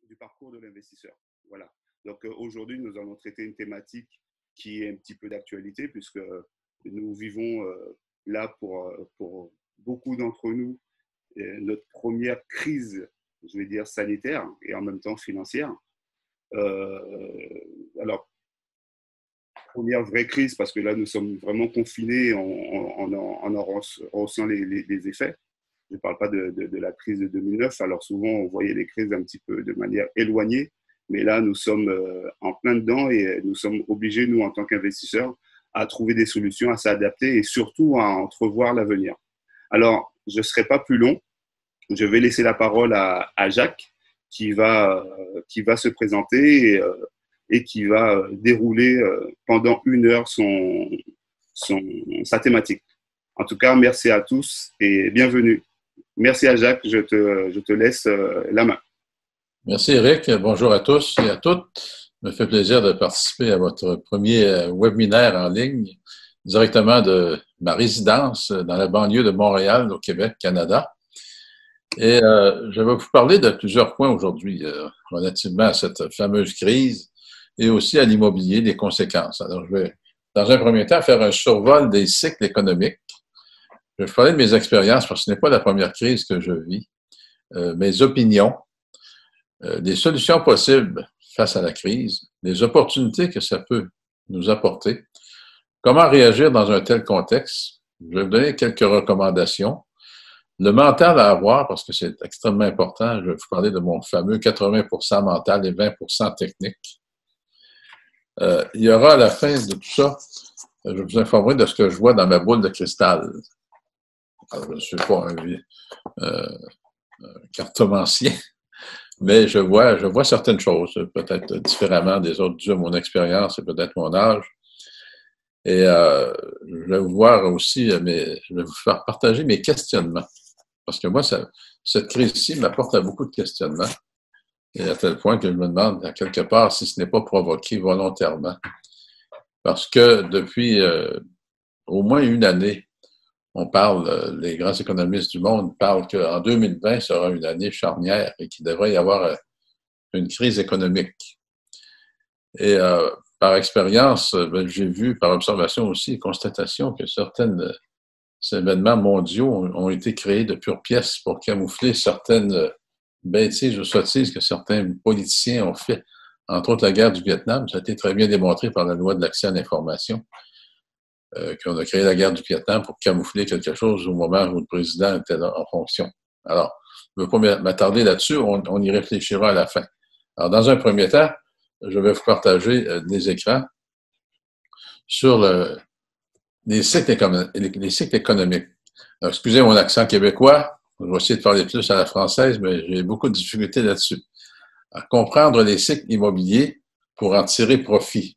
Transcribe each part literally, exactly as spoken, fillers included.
du parcours de l'investisseur. Voilà. Donc euh, aujourd'hui, nous allons traiter une thématique qui est un petit peu d'actualité puisque nous vivons euh, là pour, pour beaucoup d'entre nous euh, notre première crise, je vais dire sanitaire et en même temps financière. Euh, alors, première vraie crise parce que là, nous sommes vraiment confinés en en, en, en ressent les, les, les effets. Je ne parle pas de, de, de la crise de deux mille neuf. Alors souvent, on voyait les crises un petit peu de manière éloignée. Mais là, nous sommes en plein dedans et nous sommes obligés, nous, en tant qu'investisseurs, à trouver des solutions, à s'adapter et surtout à entrevoir l'avenir. Alors, je ne serai pas plus long. Je vais laisser la parole à, à Jacques qui va, qui va se présenter et, et qui va dérouler pendant une heure son, son, sa thématique. En tout cas, merci à tous et bienvenue. Merci à Jacques, je te, je te laisse la main. Merci Eric, bonjour à tous et à toutes. Ça me fait plaisir de participer à votre premier webinaire en ligne directement de ma résidence dans la banlieue de Montréal, au Québec, Canada. Et euh, je vais vous parler de plusieurs points aujourd'hui euh, relativement à cette fameuse crise et aussi à l'immobilier, des conséquences. Alors, je vais, dans un premier temps, faire un survol des cycles économiques. Je vais vous parler de mes expériences parce que ce n'est pas la première crise que je vis, euh, mes opinions, euh, des solutions possibles face à la crise, les opportunités que ça peut nous apporter, comment réagir dans un tel contexte. Je vais vous donner quelques recommandations. Le mental à avoir, parce que c'est extrêmement important, je vais vous parler de mon fameux quatre-vingts pour cent mental et vingt pour cent technique. Euh, il y aura à la fin de tout ça, je vais vous informer de ce que je vois dans ma boule de cristal. Alors, je ne suis pas un, euh, un cartomancien, mais je vois, je vois certaines choses, peut-être différemment des autres, dû à mon expérience et peut-être mon âge. Et euh, je vais vous voir aussi, mais je vais vous faire partager mes questionnements. Parce que moi, ça, cette crise-ci m'apporte à beaucoup de questionnements. Et à tel point que je me demande, à quelque part, si ce n'est pas provoqué volontairement. Parce que depuis euh, au moins une année, on parle, euh, les grands économistes du monde parlent qu'en deux mille vingt sera une année charnière et qu'il devrait y avoir euh, une crise économique. Et euh, par expérience, ben, j'ai vu, par observation aussi, constatation que certaines Ces événements mondiaux ont, ont été créés de pure pièce pour camoufler certaines bêtises ou sottises que certains politiciens ont fait. Entre autres, la guerre du Vietnam, ça a été très bien démontré par la loi de l'accès à l'information, euh, qu'on a créé la guerre du Vietnam pour camoufler quelque chose au moment où le président était là, en fonction. Alors, je ne veux pas m'attarder là-dessus, on, on y réfléchira à la fin. Alors, dans un premier temps, je vais vous partager euh, des écrans sur le, Les cycles, les cycles économiques. Alors, excusez mon accent québécois, je vais essayer de parler plus à la française, mais j'ai beaucoup de difficultés là-dessus. À comprendre les cycles immobiliers pour en tirer profit.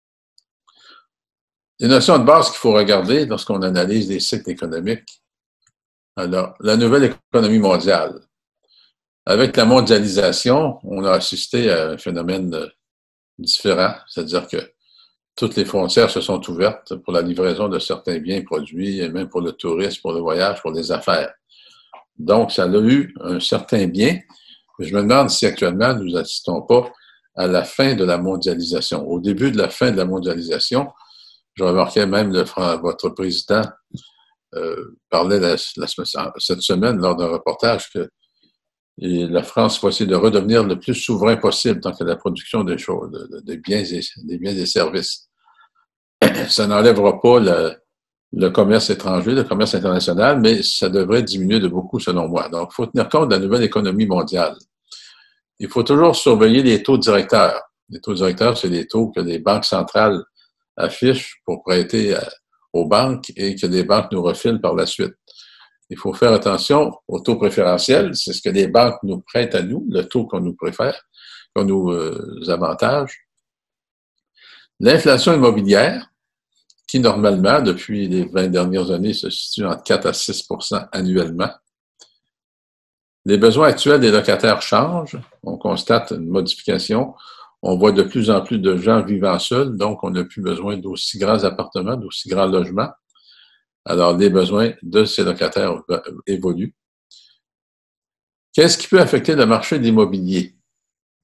Les notions de base qu'il faut regarder lorsqu'on analyse les cycles économiques. Alors, la nouvelle économie mondiale. Avec la mondialisation, on a assisté à un phénomène différent, c'est-à-dire que toutes les frontières se sont ouvertes pour la livraison de certains biens et produits, et même pour le tourisme, pour le voyage, pour les affaires. Donc, ça a eu un certain bien. Mais je me demande si actuellement, nous n'assistons pas à la fin de la mondialisation. Au début de la fin de la mondialisation, je remarquais même le, votre président euh, parlait la, la, cette semaine lors d'un reportage que et la France va essayer de redevenir le plus souverain possible tant que la production des choses, de, de, des biens et des biens et services. Ça n'enlèvera pas le, le commerce étranger, le commerce international, mais ça devrait diminuer de beaucoup selon moi. Donc, il faut tenir compte de la nouvelle économie mondiale. Il faut toujours surveiller les taux directeurs. Les taux directeurs, c'est les taux que les banques centrales affichent pour prêter à, aux banques et que les banques nous refilent par la suite. Il faut faire attention au taux préférentiel, c'est ce que les banques nous prêtent à nous, le taux qu'on nous préfère, qu'on nous euh, avantage. L'inflation immobilière, qui normalement, depuis les vingt dernières années, se situe entre quatre à six pour cent annuellement. Les besoins actuels des locataires changent. On constate une modification. On voit de plus en plus de gens vivant seuls, donc on n'a plus besoin d'aussi grands appartements, d'aussi grands logements. Alors, les besoins de ces locataires évoluent. Qu'est-ce qui peut affecter le marché de l'immobilier?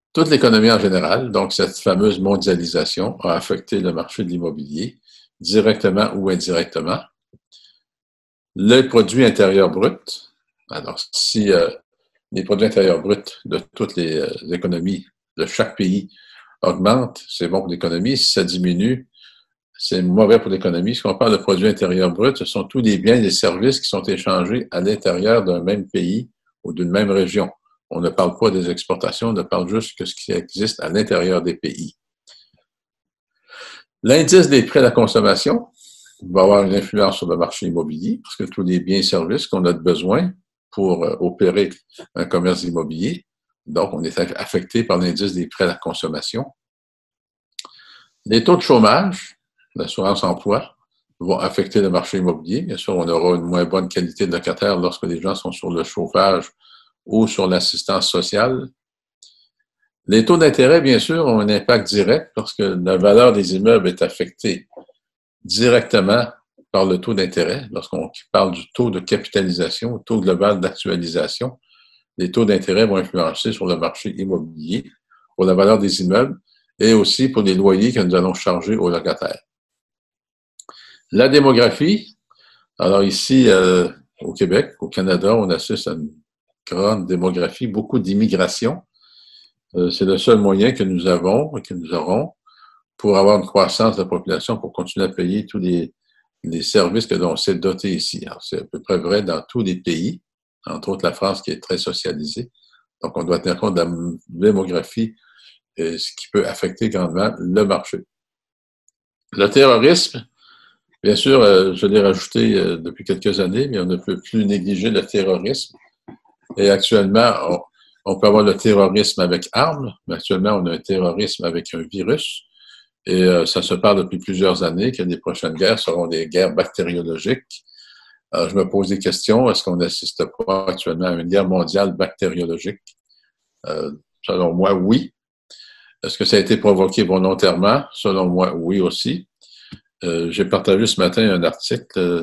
Toute l'économie en général, donc cette fameuse mondialisation, a affecté le marché de l'immobilier, directement ou indirectement. Le produit intérieur brut, alors si euh, les produits intérieurs bruts de toutes les euh, économies de chaque pays augmentent, c'est bon pour l'économie. Si ça diminue, c'est mauvais pour l'économie. Si on parle de produits intérieurs bruts, ce sont tous les biens et les services qui sont échangés à l'intérieur d'un même pays ou d'une même région. On ne parle pas des exportations, on ne parle juste que ce qui existe à l'intérieur des pays. L'indice des prix à la consommation va avoir une influence sur le marché immobilier parce que tous les biens et services qu'on a besoin pour opérer un commerce immobilier, donc on est affecté par l'indice des prix à la consommation. Les taux de chômage, l'assurance emploi, vont affecter le marché immobilier. Bien sûr, on aura une moins bonne qualité de locataire lorsque les gens sont sur le chauffage ou sur l'assistance sociale. Les taux d'intérêt, bien sûr, ont un impact direct parce que la valeur des immeubles est affectée directement par le taux d'intérêt. Lorsqu'on parle du taux de capitalisation, taux global d'actualisation, les taux d'intérêt vont influencer sur le marché immobilier pour la valeur des immeubles et aussi pour les loyers que nous allons charger aux locataires. La démographie, alors ici, euh, au Québec, au Canada, on assiste à une grande démographie, beaucoup d'immigration. Euh, c'est le seul moyen que nous avons et que nous aurons pour avoir une croissance de la population, pour continuer à payer tous les, les services que l'on s'est dotés ici. Alors, c'est à peu près vrai dans tous les pays, entre autres la France qui est très socialisée. Donc, on doit tenir compte de la démographie, euh, ce qui peut affecter grandement le marché. Le terrorisme, bien sûr, euh, je l'ai rajouté euh, depuis quelques années, mais on ne peut plus négliger le terrorisme. Et actuellement, on, on peut avoir le terrorisme avec armes, mais actuellement, on a un terrorisme avec un virus. Et euh, ça se parle depuis plusieurs années que les prochaines guerres seront des guerres bactériologiques. Alors, je me pose des questions. Est-ce qu'on n'assiste pas actuellement à une guerre mondiale bactériologique? Euh, selon moi, oui. Est-ce que ça a été provoqué volontairement? Selon moi, oui aussi. Euh, j'ai partagé ce matin un article, euh,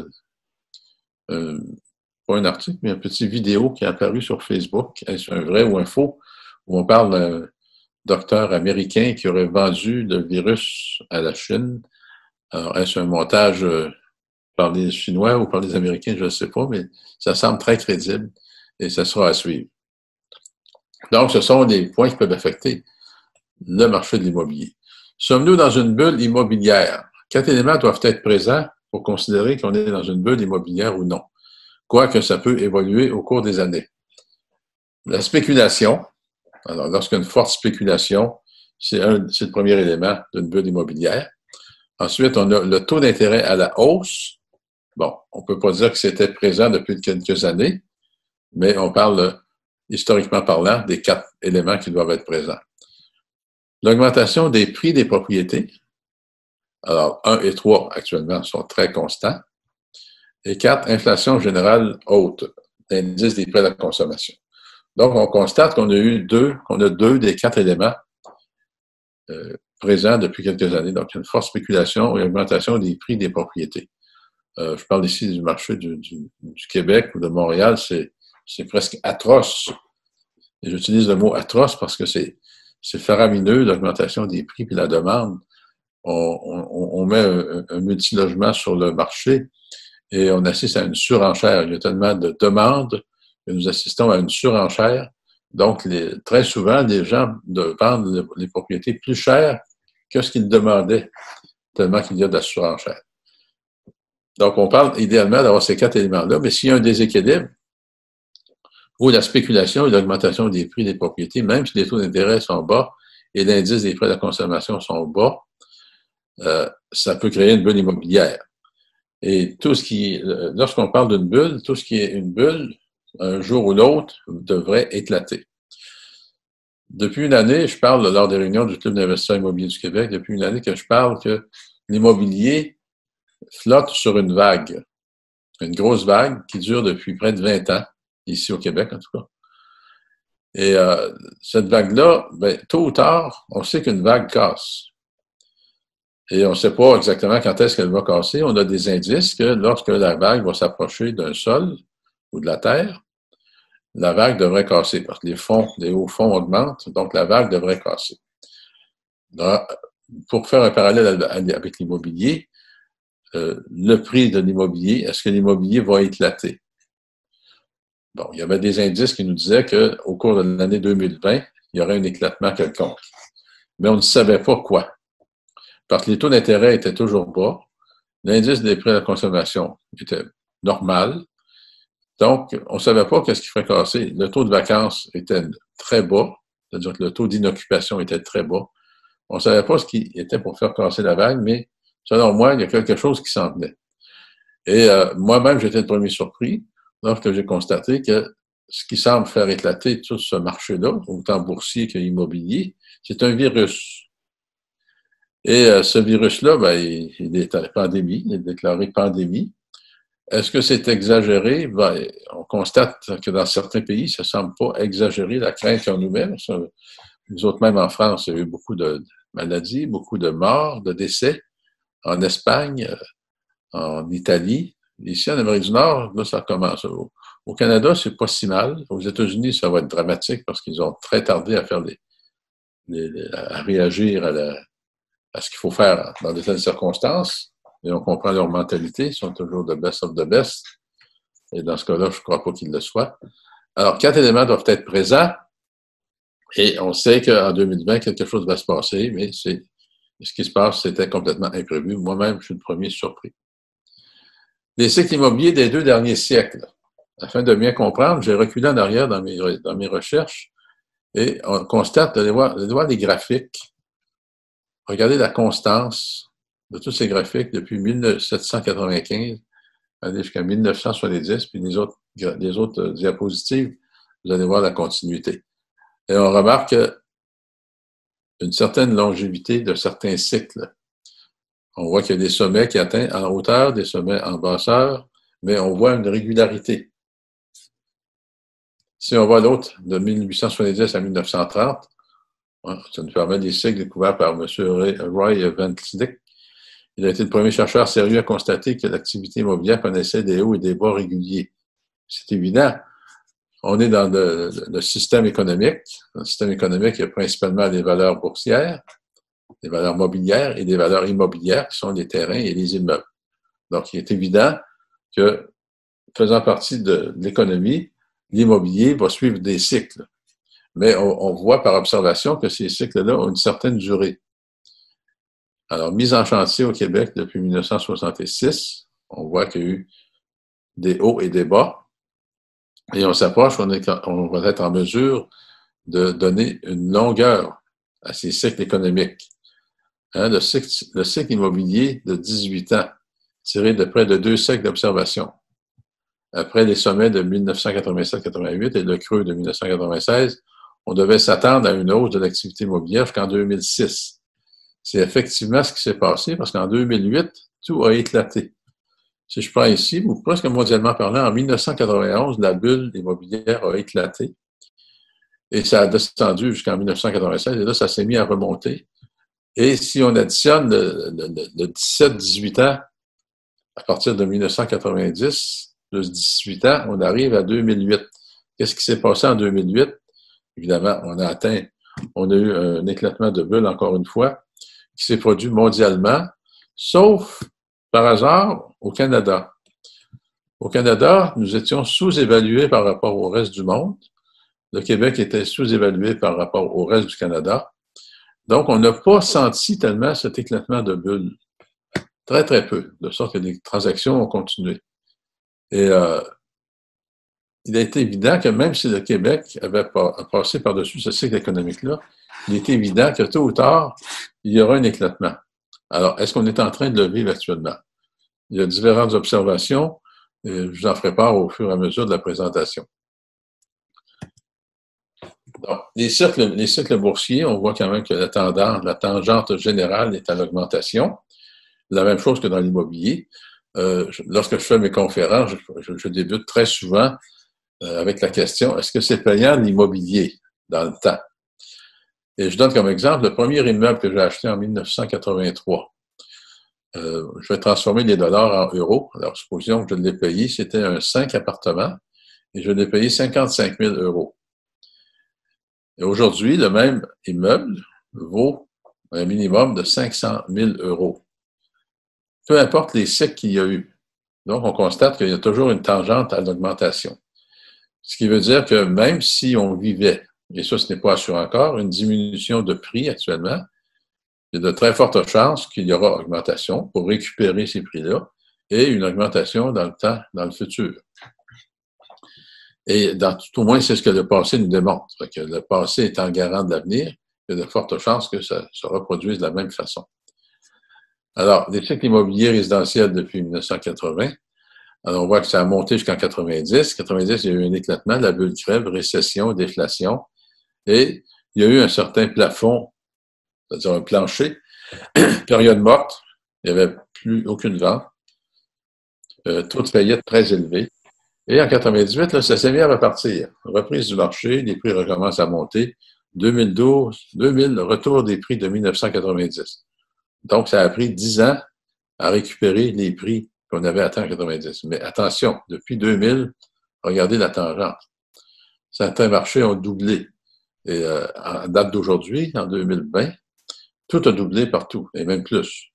euh, pas un article, mais un petit vidéo qui est apparu sur Facebook. Est-ce un vrai ou un faux? Où on parle d'un docteur américain qui aurait vendu le virus à la Chine. Alors, est-ce un montage euh, par les Chinois ou par les Américains? Je ne sais pas, mais ça semble très crédible et ça sera à suivre. Donc, ce sont des points qui peuvent affecter le marché de l'immobilier. Sommes-nous dans une bulle immobilière? Quatre éléments doivent être présents pour considérer qu'on est dans une bulle immobilière ou non, quoique ça peut évoluer au cours des années. La spéculation. Alors, lorsqu'il y a une forte spéculation, c'est le premier élément d'une bulle immobilière. Ensuite, on a le taux d'intérêt à la hausse. Bon, on ne peut pas dire que c'était présent depuis quelques années, mais on parle, historiquement parlant, des quatre éléments qui doivent être présents. L'augmentation des prix des propriétés. Alors, un et trois, actuellement, sont très constants. Et quatre, inflation générale haute, l'indice des prix à la consommation. Donc, on constate qu'on a eu deux, qu'on a deux des quatre éléments euh, présents depuis quelques années. Donc, une forte spéculation et augmentation des prix des propriétés. Euh, je parle ici du marché du, du, du Québec ou de Montréal, c'est, c'est presque atroce. Et j'utilise le mot atroce parce que c'est, c'est faramineux, l'augmentation des prix et la demande. On, on, on met un, un multilogement sur le marché et on assiste à une surenchère. Il y a tellement de demandes que nous assistons à une surenchère. Donc, les, très souvent, les gens de, vendent les propriétés plus chères que ce qu'ils demandaient, tellement qu'il y a de la surenchère. Donc, on parle idéalement d'avoir ces quatre éléments-là, mais s'il y a un déséquilibre, ou la spéculation et l'augmentation des prix des propriétés, même si les taux d'intérêt sont bas et l'indice des prix de la consommation sont bas, euh, ça peut créer une bulle immobilière. Et tout ce qui, lorsqu'on parle d'une bulle, tout ce qui est une bulle, un jour ou l'autre, devrait éclater. Depuis une année, je parle lors des réunions du Club d'investisseurs immobiliers du Québec, depuis une année que je parle que l'immobilier flotte sur une vague, une grosse vague qui dure depuis près de vingt ans, ici au Québec en tout cas. Et euh, cette vague-là, ben, tôt ou tard, on sait qu'une vague casse. Et on ne sait pas exactement quand est-ce qu'elle va casser. On a des indices que lorsque la vague va s'approcher d'un sol ou de la terre, la vague devrait casser parce que les fonds, les hauts fonds augmentent, donc la vague devrait casser. Donc, pour faire un parallèle avec l'immobilier, euh, le prix de l'immobilier, est-ce que l'immobilier va éclater? Bon, il y avait des indices qui nous disaient qu'au cours de l'année deux mille vingt, il y aurait un éclatement quelconque. Mais on ne savait pas quoi. Parce que les taux d'intérêt étaient toujours bas, l'indice des prix à la consommation était normal, donc on ne savait pas qu'est-ce qui ferait casser. Le taux de vacances était très bas, c'est-à-dire que le taux d'inoccupation était très bas. On ne savait pas ce qui était pour faire casser la vague, mais selon moi, il y a quelque chose qui s'en venait. Et euh, moi-même, j'étais le premier surpris lorsque j'ai constaté que ce qui semble faire éclater tout ce marché-là, autant boursier qu'immobilier, c'est un virus. Et euh, ce virus-là, ben, il, il est en pandémie, il est déclaré pandémie. Est-ce que c'est exagéré? Ben, on constate que dans certains pays, ça ne semble pas exagéré la crainte qu'on nous met. Nous autres, même en France, il y a eu beaucoup de maladies, beaucoup de morts, de décès. En Espagne, en Italie. Ici, en Amérique du Nord, là, ça commence. Au, au Canada, c'est pas si mal. Aux États-Unis, ça va être dramatique parce qu'ils ont très tardé à faire les, les, les à réagir à, la, à ce qu'il faut faire dans de telles circonstances. Et on comprend leur mentalité. Ils sont toujours the best of the best. Et dans ce cas-là, je ne crois pas qu'ils le soient. Alors, quatre éléments doivent être présents. Et on sait qu'en deux mille vingt, quelque chose va se passer, mais c'est, ce qui se passe, c'était complètement imprévu. Moi-même, je suis le premier surpris. Les cycles immobiliers des deux derniers siècles. Afin de bien comprendre, j'ai reculé en arrière dans mes, dans mes recherches et on constate, de voir, de voir les graphiques. Regardez la constance de tous ces graphiques depuis mille sept cent quatre-vingt-quinze jusqu'à mille neuf cent soixante-dix, puis les autres, les autres diapositives, vous allez voir la continuité. Et on remarque une certaine longévité de certains cycles. On voit qu'il y a des sommets qui atteignent en hauteur, des sommets en basseur, mais on voit une régularité. Si on voit l'autre, de mille huit cent soixante-dix à mille neuf cent trente, ça nous permet des cycles découverts par M. Roy Van Slyck. Il a été le premier chercheur sérieux à constater que l'activité immobilière connaissait des hauts et des bas réguliers. C'est évident. On est dans le, le système économique. Dans le système économique, il y a principalement des valeurs boursières, des valeurs mobilières et des valeurs immobilières qui sont les terrains et les immeubles. Donc, il est évident que, faisant partie de l'économie, l'immobilier va suivre des cycles. Mais on, on voit par observation que ces cycles-là ont une certaine durée. Alors, mise en chantier au Québec depuis mille neuf cent soixante-six, on voit qu'il y a eu des hauts et des bas. Et on s'approche, on, est, on va être en mesure de donner une longueur à ces cycles économiques. Hein, le, cycle, le cycle immobilier de dix-huit ans, tiré de près de deux siècles d'observation. Après les sommets de mille neuf cent quatre-vingt-sept quatre-vingt-huit et le creux de mille neuf cent quatre-vingt-seize, on devait s'attendre à une hausse de l'activité immobilière jusqu'en deux mille six. C'est effectivement ce qui s'est passé parce qu'en deux mille huit, tout a éclaté. Si je prends ici, ou presque mondialement parlant, en mille neuf cent quatre-vingt-onze, la bulle immobilière a éclaté et ça a descendu jusqu'en mille neuf cent quatre-vingt-seize et là, ça s'est mis à remonter. Et si on additionne le, le, le dix-sept dix-huit ans à partir de mille neuf cent quatre-vingt-dix, plus dix-huit ans, on arrive à deux mille huit. Qu'est-ce qui s'est passé en deux mille huit? Évidemment, on a atteint, on a eu un éclatement de bulle, encore une fois, qui s'est produit mondialement, sauf, par hasard, au Canada. Au Canada, nous étions sous-évalués par rapport au reste du monde. Le Québec était sous-évalué par rapport au reste du Canada. Donc, on n'a pas senti tellement cet éclatement de bulle. Très, très peu, de sorte que les transactions ont continué. Et euh, il a été évident que même si le Québec avait passé par-dessus ce cycle économique-là, il était évident que tôt ou tard, il y aura un éclatement. Alors, est-ce qu'on est en train de le vivre actuellement? Il y a différentes observations, et je vous en ferai part au fur et à mesure de la présentation. Donc, les cycles, les cycles boursiers, on voit quand même que la tendance, la tangente générale est à l'augmentation. La même chose que dans l'immobilier. Euh, lorsque je fais mes conférences, je, je, je débute très souvent euh, avec la question, est-ce que c'est payant l'immobilier dans le temps? Et je donne comme exemple le premier immeuble que j'ai acheté en mille neuf cent quatre-vingt-trois. Euh, je vais transformer les dollars en euros. Alors, supposons que je l'ai payé, c'était un cinq appartements et je l'ai payé cinquante-cinq mille euros. Et aujourd'hui, le même immeuble vaut un minimum de cinq cent mille euros. Peu importe les cycles qu'il y a eu. Donc, on constate qu'il y a toujours une tangente à l'augmentation. Ce qui veut dire que même si on vivait, et ça, ce n'est pas assuré encore, une diminution de prix actuellement, il y a de très fortes chances qu'il y aura augmentation pour récupérer ces prix-là et une augmentation dans le temps, dans le futur. Et dans, tout au moins, c'est ce que le passé nous démontre, que le passé étant garant de l'avenir, il y a de fortes chances que ça se reproduise de la même façon. Alors, les cycles immobiliers résidentiels depuis mille neuf cent quatre-vingts, alors on voit que ça a monté jusqu'en quatre-vingt-dix. quatre-vingt-dix, il y a eu un éclatement, la bulle crève, récession, déflation, et il y a eu un certain plafond, c'est-à-dire un plancher, période morte, il n'y avait plus aucune vente, euh, taux de faillite très élevé. Et en quatre-vingt-dix-huit, là, ça s'est mis à repartir. Reprise du marché, les prix recommencent à monter. deux mille douze, deux mille, le retour des prix de mille neuf cent quatre-vingt-dix. Donc, ça a pris dix ans à récupérer les prix qu'on avait atteints en quatre-vingt-dix. Mais attention, depuis deux mille, regardez la tangente. Certains marchés ont doublé. Et euh, en date d'aujourd'hui, en deux mille vingt, tout a doublé partout, et même plus.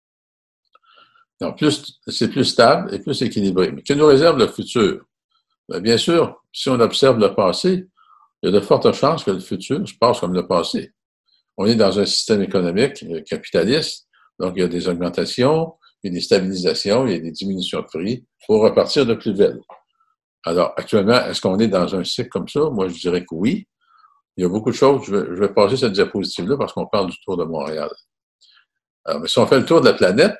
Donc, plus, c'est plus stable et plus équilibré. Mais que nous réserve le futur? Bien, bien sûr, si on observe le passé, il y a de fortes chances que le futur se passe comme le passé. On est dans un système économique capitaliste, donc il y a des augmentations, il y a des stabilisations, il y a des diminutions de prix pour repartir de plus belle. Alors, actuellement, est-ce qu'on est dans un cycle comme ça? Moi, je dirais que oui. Il y a beaucoup de choses. Je vais, je vais passer cette diapositive-là parce qu'on parle du tour de Montréal. Alors, mais si on fait le tour de la planète,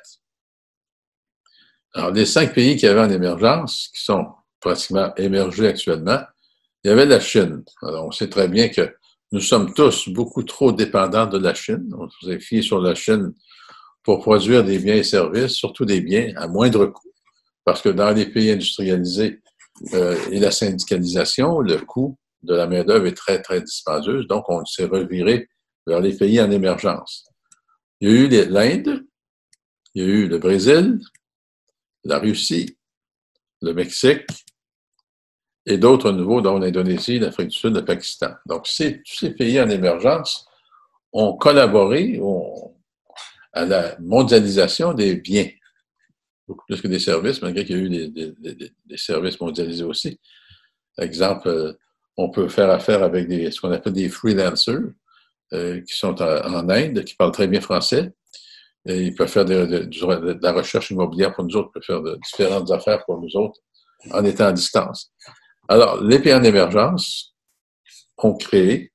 alors les cinq pays qui avaient en émergence, qui sont pratiquement émergés actuellement, il y avait la Chine. Alors, on sait très bien que nous sommes tous beaucoup trop dépendants de la Chine. On s'est fié sur la Chine pour produire des biens et services, surtout des biens à moindre coût. Parce que dans les pays industrialisés euh, et la syndicalisation, le coût de la main-d'œuvre est très, très dispendieuse. Donc, on s'est reviré vers les pays en émergence. Il y a eu l'Inde, il y a eu le Brésil, la Russie, le Mexique et d'autres nouveaux, dont l'Indonésie, l'Afrique du Sud, le Pakistan. Donc, ces, tous ces pays en émergence ont collaboré ont, à la mondialisation des biens, beaucoup plus que des services, malgré qu'il y a eu des, des, des, des services mondialisés aussi. Par exemple, on peut faire affaire avec des, ce qu'on appelle des freelancers, euh, qui sont en, en Inde, qui parlent très bien français. Et ils peuvent faire de, de, de la recherche immobilière pour nous autres, ils peuvent faire de différentes affaires pour nous autres en étant à distance. Alors, les pays en émergence ont créé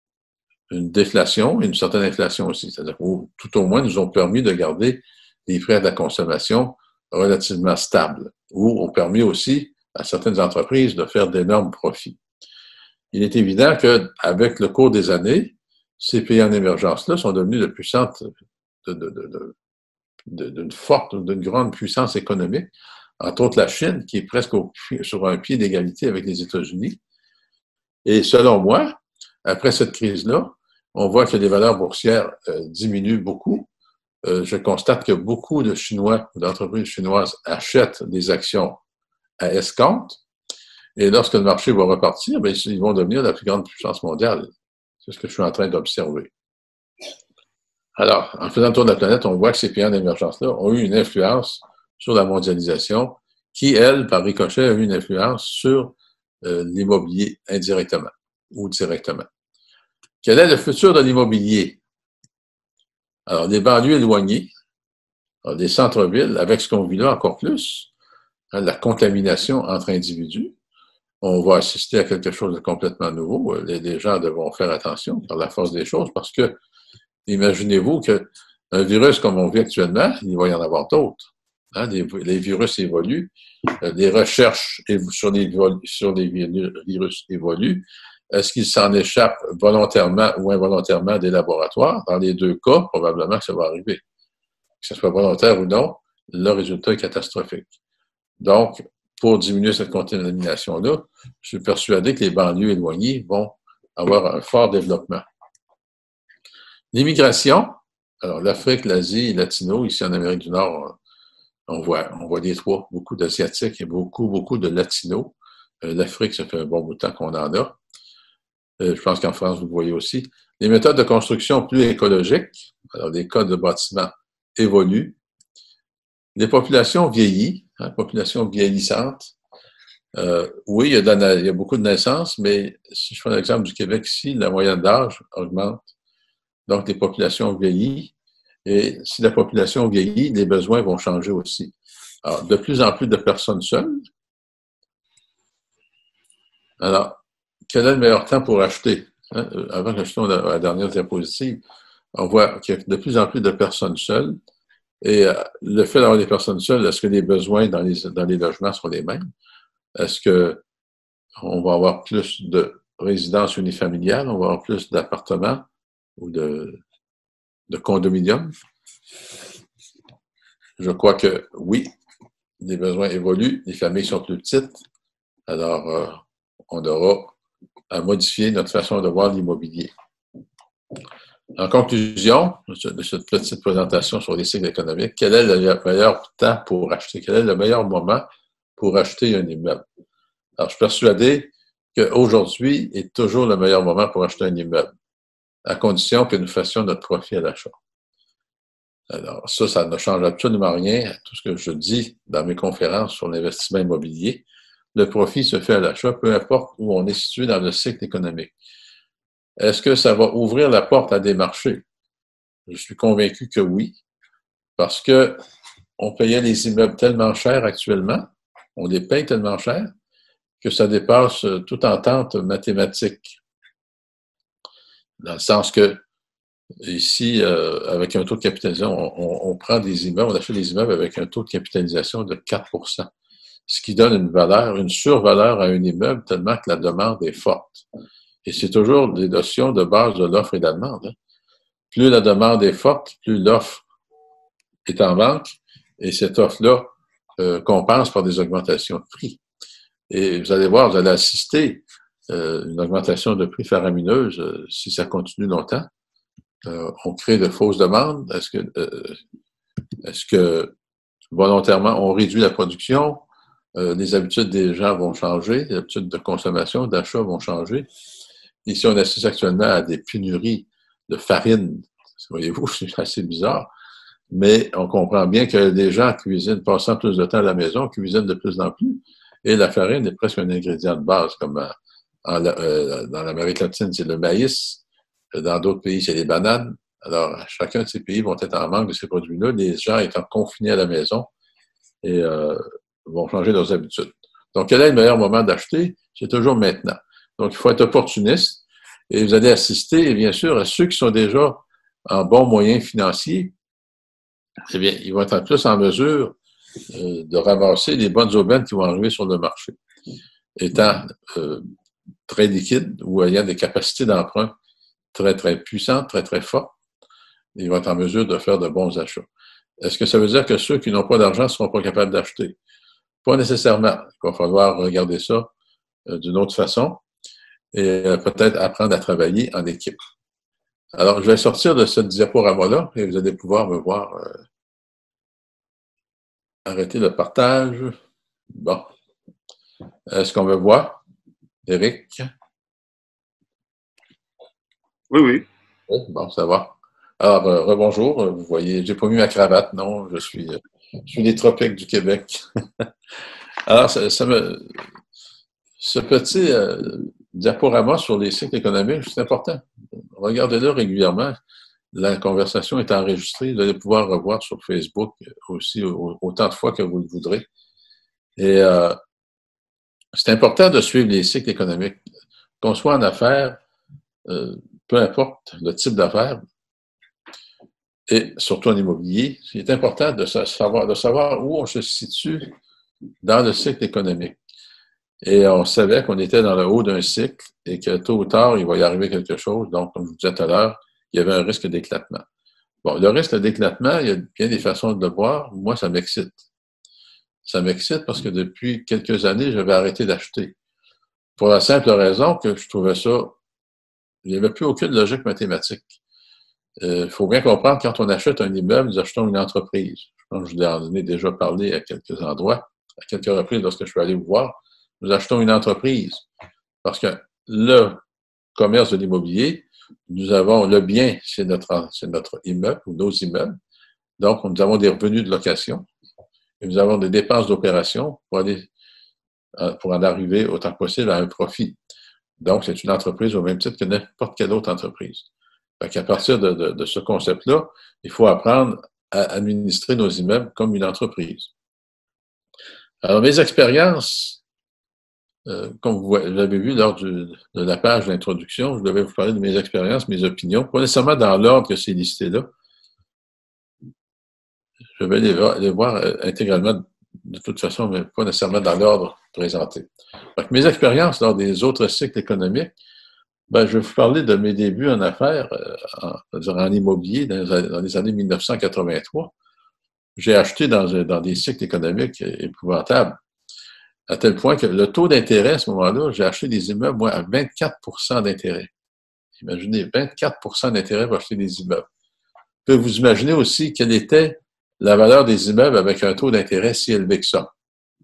une déflation et une certaine inflation aussi. C'est-à-dire que tout au moins nous ont permis de garder les frais de la consommation relativement stables, ou ont permis aussi à certaines entreprises de faire d'énormes profits. Il est évident qu'avec le cours des années, ces pays en émergence-là sont devenus de puissantes, de, de, de, de, d'une forte, d'une grande puissance économique, entre autres la Chine, qui est presque au, sur un pied d'égalité avec les États-Unis. Et selon moi, après cette crise-là, on voit que les valeurs boursières euh, diminuent beaucoup. Euh, je constate que beaucoup de Chinois, d'entreprises chinoises achètent des actions à escompte. Et lorsque le marché va repartir, bien, ils vont devenir la plus grande puissance mondiale. C'est ce que je suis en train d'observer. Alors, en faisant le tour de la planète, on voit que ces pays en émergence-là ont eu une influence sur la mondialisation qui, elle, par ricochet, a eu une influence sur euh, l'immobilier indirectement ou directement. Quel est le futur de l'immobilier? Alors, les banlieues éloignées, alors, les centres-villes, avec ce qu'on vit là encore plus, hein, la contamination entre individus, on va assister à quelque chose de complètement nouveau. Les, les gens devront faire attention par la force des choses parce que, imaginez-vous qu'un virus comme on vit actuellement, il va y en avoir d'autres. Hein, les, les virus évoluent, les recherches sur les, sur les virus évoluent. Est-ce qu'ils s'en échappent volontairement ou involontairement des laboratoires? Dans les deux cas, probablement que ça va arriver. Que ce soit volontaire ou non, le résultat est catastrophique. Donc, pour diminuer cette contamination-là, je suis persuadé que les banlieues éloignées vont avoir un fort développement. L'immigration, alors l'Afrique, l'Asie, les Latinos, ici en Amérique du Nord, on voit, on voit les trois, beaucoup d'Asiatiques et beaucoup, beaucoup de Latinos. Euh, L'Afrique, ça fait un bon bout de temps qu'on en a. Euh, je pense qu'en France, vous le voyez aussi. Les méthodes de construction plus écologiques, alors les codes de bâtiment évoluent. Les populations vieillissent, hein, population vieillissante. Euh, oui, il y, a de la, il y a beaucoup de naissances, mais si je prends l'exemple du Québec ici, la moyenne d'âge augmente. Donc, les populations vieillissent. Et si la population vieillit, les besoins vont changer aussi. Alors, de plus en plus de personnes seules. Alors, quel est le meilleur temps pour acheter? Hein? Avant que j'achetais la dernière diapositive, on voit qu'il y a de plus en plus de personnes seules. Et euh, le fait d'avoir des personnes seules, est-ce que les besoins dans les, dans les logements sont les mêmes? Est-ce qu'on va avoir plus de résidences unifamiliales? On va avoir plus d'appartements ou de, de condominiums? Je crois que oui, les besoins évoluent, les familles sont plus petites, alors euh, on aura à modifier notre façon de voir l'immobilier. En conclusion de cette petite présentation sur les cycles économiques, quel est le meilleur temps pour acheter? Quel est le meilleur moment pour acheter un immeuble? Alors, je suis persuadé qu'aujourd'hui est toujours le meilleur moment pour acheter un immeuble, à condition que nous fassions notre profit à l'achat. Alors, ça, ça ne change absolument rien à tout ce que je dis dans mes conférences sur l'investissement immobilier. Le profit se fait à l'achat, peu importe où on est situé dans le cycle économique. Est-ce que ça va ouvrir la porte à des marchés? Je suis convaincu que oui, parce que on payait les immeubles tellement chers actuellement, on les paye tellement cher, que ça dépasse toute entente mathématique. Dans le sens que, ici, euh, avec un taux de capitalisation, on, on, on prend des immeubles, on achète des immeubles avec un taux de capitalisation de quatre pour cent, ce qui donne une valeur, une survaleur à un immeuble tellement que la demande est forte. Et c'est toujours des notions de base de l'offre et de la demande. Hein. Plus la demande est forte, plus l'offre est en manque, et cette offre-là euh, compense par des augmentations de prix. Et vous allez voir, vous allez assister à euh, une augmentation de prix faramineuse euh, si ça continue longtemps. Euh, on crée de fausses demandes. Est-ce que, euh, est-ce que volontairement on réduit la production? Euh, les habitudes des gens vont changer, les habitudes de consommation, d'achat vont changer. Ici, on assiste actuellement à des pénuries de farine. Voyez-vous, c'est assez bizarre. Mais on comprend bien que les gens cuisinent, passant plus de temps à la maison, cuisinent de plus en plus. Et la farine est presque un ingrédient de base, comme en, en, euh, dans l'Amérique latine, c'est le maïs. Dans d'autres pays, c'est les bananes. Alors, chacun de ces pays vont être en manque de ces produits-là. Les gens étant confinés à la maison et euh, vont changer leurs habitudes. Donc, quel est le meilleur moment d'acheter? C'est toujours maintenant. Donc, il faut être opportuniste et vous allez assister, bien sûr, à ceux qui sont déjà en bons moyens financiers. Eh bien, ils vont être plus en mesure euh, de ramasser les bonnes aubaines qui vont arriver sur le marché. Étant euh, très liquides ou ayant des capacités d'emprunt très, très puissantes, très, très fortes, ils vont être en mesure de faire de bons achats. Est-ce que ça veut dire que ceux qui n'ont pas d'argent ne seront pas capables d'acheter? Pas nécessairement. Il va falloir regarder ça euh, d'une autre façon et euh, peut-être apprendre à travailler en équipe. Alors, je vais sortir de ce diaporama-là et vous allez pouvoir me voir euh, arrêter le partage. Bon. Est-ce qu'on me voit, Éric? Oui, oui. Oui, bon, ça va. Alors, euh, rebonjour. Vous voyez, j'ai pas mis ma cravate, non. Je suis, euh, je suis des tropiques du Québec. Alors, ça, ça me, ce petit euh, diaporama sur les cycles économiques, c'est important. Regardez-le régulièrement. La conversation est enregistrée. Vous allez pouvoir revoir sur Facebook aussi autant de fois que vous le voudrez. Et euh, c'est important de suivre les cycles économiques. Qu'on soit en affaires, euh, peu importe le type d'affaires, et surtout en immobilier, c'est important de savoir, de savoir où on se situe dans le cycle économique. Et on savait qu'on était dans le haut d'un cycle et que tôt ou tard, il va y arriver quelque chose. Donc, comme je vous disais tout à l'heure, il y avait un risque d'éclatement. Bon, le risque d'éclatement, il y a bien des façons de le voir. Moi, ça m'excite. Ça m'excite parce que depuis quelques années, j'avais arrêté d'acheter. Pour la simple raison que je trouvais ça, il n'y avait plus aucune logique mathématique. Il euh, faut bien comprendre, quand on achète un immeuble, nous achetons une entreprise. Je pense que je vous en ai déjà parlé à quelques endroits, à quelques reprises lorsque je suis allé vous voir. nous achetons une entreprise. Parce que le commerce de l'immobilier, nous avons le bien, c'est notre, c'est notre immeuble ou nos immeubles. Donc, nous avons des revenus de location et nous avons des dépenses d'opération pour aller, pour en arriver autant que possible à un profit. Donc, c'est une entreprise au même titre que n'importe quelle autre entreprise. Fait qu'à partir de, de, de ce concept-là, il faut apprendre à administrer nos immeubles comme une entreprise. Alors, mes expériences, euh, comme vous l'avez vu lors du, de la page d'introduction, je devais vous parler de mes expériences, mes opinions, pas nécessairement dans l'ordre que c'est listé là. Je vais les, les voir intégralement de toute façon, mais pas nécessairement dans l'ordre présenté. Donc, mes expériences lors des autres cycles économiques, ben, je vais vous parler de mes débuts en affaires, en, en immobilier, dans, dans les années mille neuf cent quatre-vingt-trois. J'ai acheté dans, dans des cycles économiques épouvantables, à tel point que le taux d'intérêt à ce moment-là, j'ai acheté des immeubles, moi, à vingt-quatre pour cent d'intérêt. Imaginez, vingt-quatre pour cent d'intérêt pour acheter des immeubles. Vous pouvez vous imaginer aussi quelle était la valeur des immeubles avec un taux d'intérêt si élevé que ça.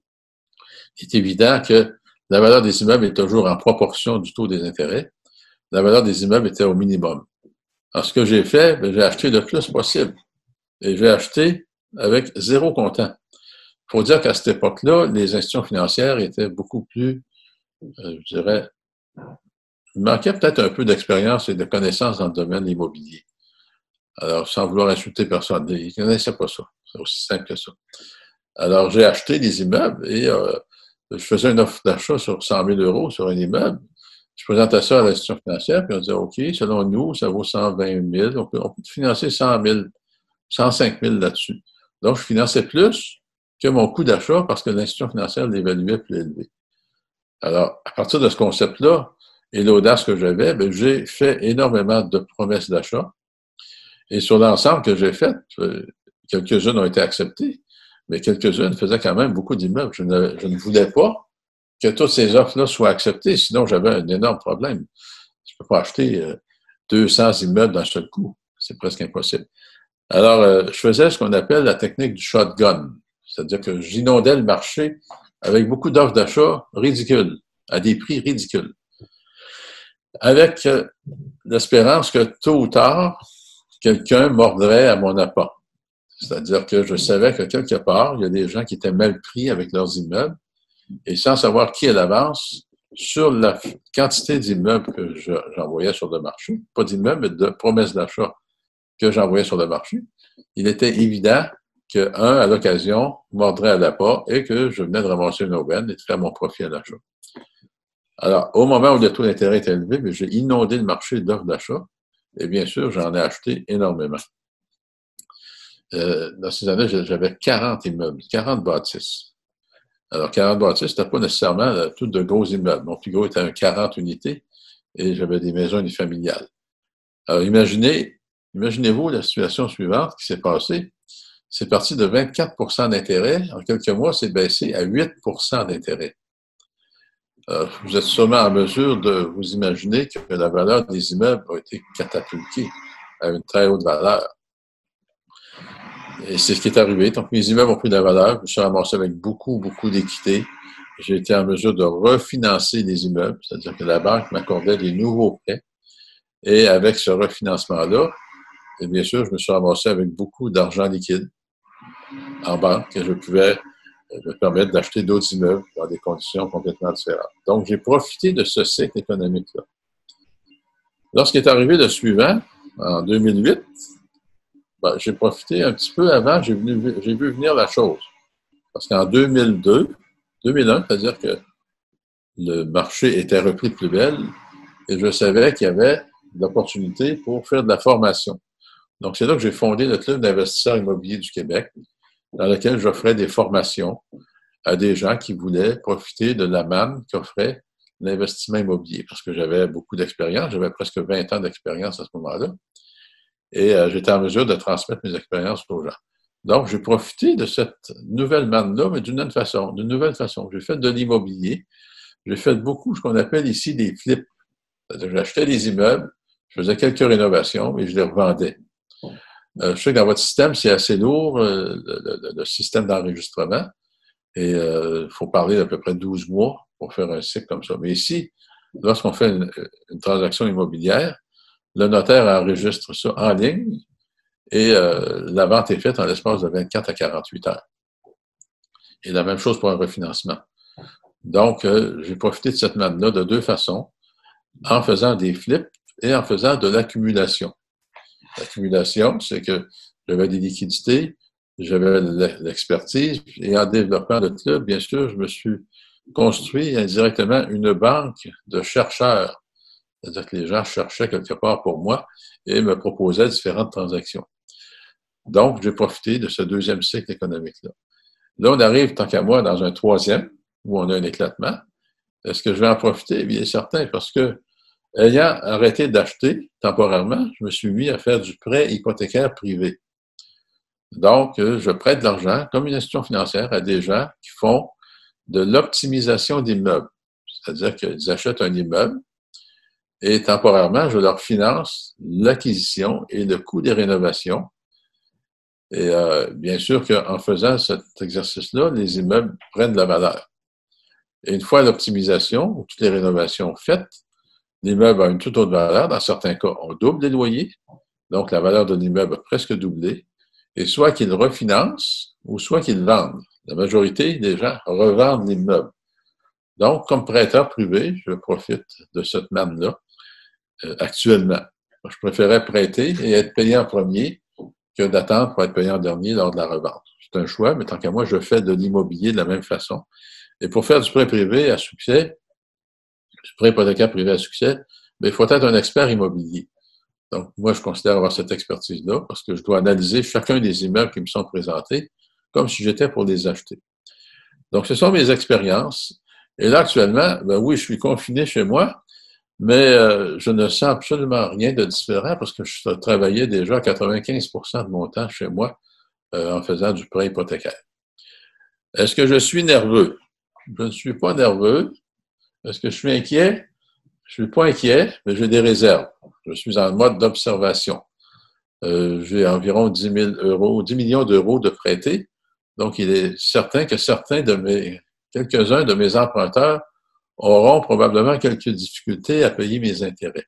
Il est évident que la valeur des immeubles est toujours en proportion du taux des intérêts. La valeur des immeubles était au minimum. Alors, ce que j'ai fait, ben, j'ai acheté le plus possible. Et j'ai acheté avec zéro comptant. Il faut dire qu'à cette époque-là, les institutions financières étaient beaucoup plus, euh, je dirais, il manquait peut-être un peu d'expérience et de connaissances dans le domaine immobilier. Alors, sans vouloir insulter personne, ils ne connaissaient pas ça. C'est aussi simple que ça. Alors, j'ai acheté des immeubles et euh, je faisais une offre d'achat sur cent mille euros sur un immeuble. Je présentais ça à l'institution financière, puis on disait, OK, selon nous, ça vaut cent vingt mille. On peut, on peut financer cent mille, cent cinq mille là-dessus. Donc, je finançais plus que mon coût d'achat parce que l'institution financière l'évaluait plus élevé. Alors, à partir de ce concept-là et l'audace que j'avais, ben, j'ai fait énormément de promesses d'achat. Et sur l'ensemble que j'ai fait, quelques-unes ont été acceptées, mais quelques-unes faisaient quand même beaucoup d'immeubles. Je ne, je ne voulais pas que toutes ces offres-là soient acceptées, sinon j'avais un énorme problème. Je ne peux pas acheter deux cents immeubles d'un seul coup. C'est presque impossible. Alors, euh, je faisais ce qu'on appelle la technique du shotgun. C'est-à-dire que j'inondais le marché avec beaucoup d'offres d'achat ridicules, à des prix ridicules. Avec euh, l'espérance que tôt ou tard, quelqu'un mordrait à mon appât. C'est-à-dire que je savais que quelque part, il y a des gens qui étaient mal pris avec leurs immeubles et sans savoir qui à l'avance, sur la quantité d'immeubles que je, j'envoyais sur le marché, pas d'immeubles, mais de promesses d'achat que j'envoyais sur le marché, il était évident qu'un, à l'occasion, mordrait à l'appât et que je venais de ramasser une aubaine et de faire mon profit à l'achat. Alors, au moment où le taux d'intérêt était élevé, j'ai inondé le marché d'offres d'achat et bien sûr, j'en ai acheté énormément. Euh, dans ces années, j'avais quarante immeubles, quarante bâtisses. Alors, quarante bâtisses, c'était pas nécessairement euh, tout de gros immeubles. Mon plus gros était un quarante unités et j'avais des maisons unifamiliales. Alors, imaginez, imaginez-vous la situation suivante qui s'est passée. C'est parti de vingt-quatre pour cent d'intérêt. En quelques mois, c'est baissé à huit pour cent d'intérêt. Euh, vous êtes sûrement en mesure de vous imaginer que la valeur des immeubles a été catapultée à une très haute valeur. Et c'est ce qui est arrivé. Donc, mes immeubles ont pris de la valeur. Je me suis ramassé avec beaucoup, beaucoup d'équité. J'ai été en mesure de refinancer les immeubles, c'est-à-dire que la banque m'accordait des nouveaux prêts. Et avec ce refinancement-là, et bien sûr, je me suis ramassé avec beaucoup d'argent liquide en banque et je pouvais me permettre d'acheter d'autres immeubles dans des conditions complètement différentes. Donc, j'ai profité de ce cycle économique-là. Lorsqu'est arrivé le suivant, en deux mille huit, ben, j'ai profité un petit peu avant, j'ai, venu, j'ai vu venir la chose. Parce qu'en deux mille deux, deux mille un, c'est-à-dire que le marché était repris de plus belle et je savais qu'il y avait l'opportunité pour faire de la formation. Donc, c'est là que j'ai fondé le Club d'investisseurs immobiliers du Québec, dans lequel j'offrais des formations à des gens qui voulaient profiter de la manne qu'offrait l'investissement immobilier. Parce que j'avais beaucoup d'expérience, j'avais presque vingt ans d'expérience à ce moment-là. Et euh, j'étais en mesure de transmettre mes expériences aux gens. Donc, j'ai profité de cette nouvelle manne-là, mais d'une autre façon, d'une nouvelle façon. J'ai fait de l'immobilier. J'ai fait beaucoup ce qu'on appelle ici des flips. C'est-à-dire que j'achetais des immeubles, je faisais quelques rénovations et je les revendais. Euh, je sais que dans votre système, c'est assez lourd, euh, le, le, le système d'enregistrement. Et il euh, faut parler d'à peu près douze mois pour faire un cycle comme ça. Mais ici, lorsqu'on fait une, une transaction immobilière, le notaire enregistre ça en ligne et euh, la vente est faite en l'espace de vingt-quatre à quarante-huit heures. Et la même chose pour un refinancement. Donc, euh, j'ai profité de cette manne-là de deux façons, en faisant des flips et en faisant de l'accumulation. L'accumulation, c'est que j'avais des liquidités, j'avais l'expertise, et en développant le club, bien sûr, je me suis construit indirectement une banque de chercheurs. C'est-à-dire que les gens cherchaient quelque part pour moi et me proposaient différentes transactions. Donc, j'ai profité de ce deuxième cycle économique-là. Là, on arrive, tant qu'à moi, dans un troisième, où on a un éclatement. Est-ce que je vais en profiter? Bien certain, parce que, ayant arrêté d'acheter temporairement, je me suis mis à faire du prêt hypothécaire privé. Donc, je prête de l'argent, comme une institution financière, à des gens qui font de l'optimisation d'immeubles. C'est-à-dire qu'ils achètent un immeuble et temporairement, je leur finance l'acquisition et le coût des rénovations. Et euh, bien sûr qu'en faisant cet exercice-là, les immeubles prennent de la valeur. Et une fois l'optimisation, ou toutes les rénovations faites, l'immeuble a une toute autre valeur. Dans certains cas, on double les loyers. Donc, la valeur de l'immeuble a presque doublé. Et soit qu'ils refinancent, ou soit qu'ils vendent. La majorité des gens revendent l'immeuble. Donc, comme prêteur privé, je profite de cette manne-là euh, actuellement. Je préférais prêter et être payé en premier que d'attendre pour être payé en dernier lors de la revente. C'est un choix, mais tant qu'à moi, je fais de l'immobilier de la même façon. Et pour faire du prêt privé à succès, du prêt hypothécaire privé à succès, bien, il faut être un expert immobilier. Donc, moi, je considère avoir cette expertise-là parce que je dois analyser chacun des immeubles qui me sont présentés comme si j'étais pour les acheter. Donc, ce sont mes expériences. Et là, actuellement, ben oui, je suis confiné chez moi, mais euh, je ne sens absolument rien de différent parce que je travaillais déjà à quatre-vingt-quinze pour cent de mon temps chez moi euh, en faisant du prêt hypothécaire. Est-ce que je suis nerveux? Je ne suis pas nerveux. Est-ce que je suis inquiet? Je ne suis pas inquiet, mais j'ai des réserves. Je suis en mode d'observation. Euh, j'ai environ dix mille euros, dix millions d'euros de prêtés. Donc, il est certain que certains de mes, quelques-uns de mes emprunteurs auront probablement quelques difficultés à payer mes intérêts.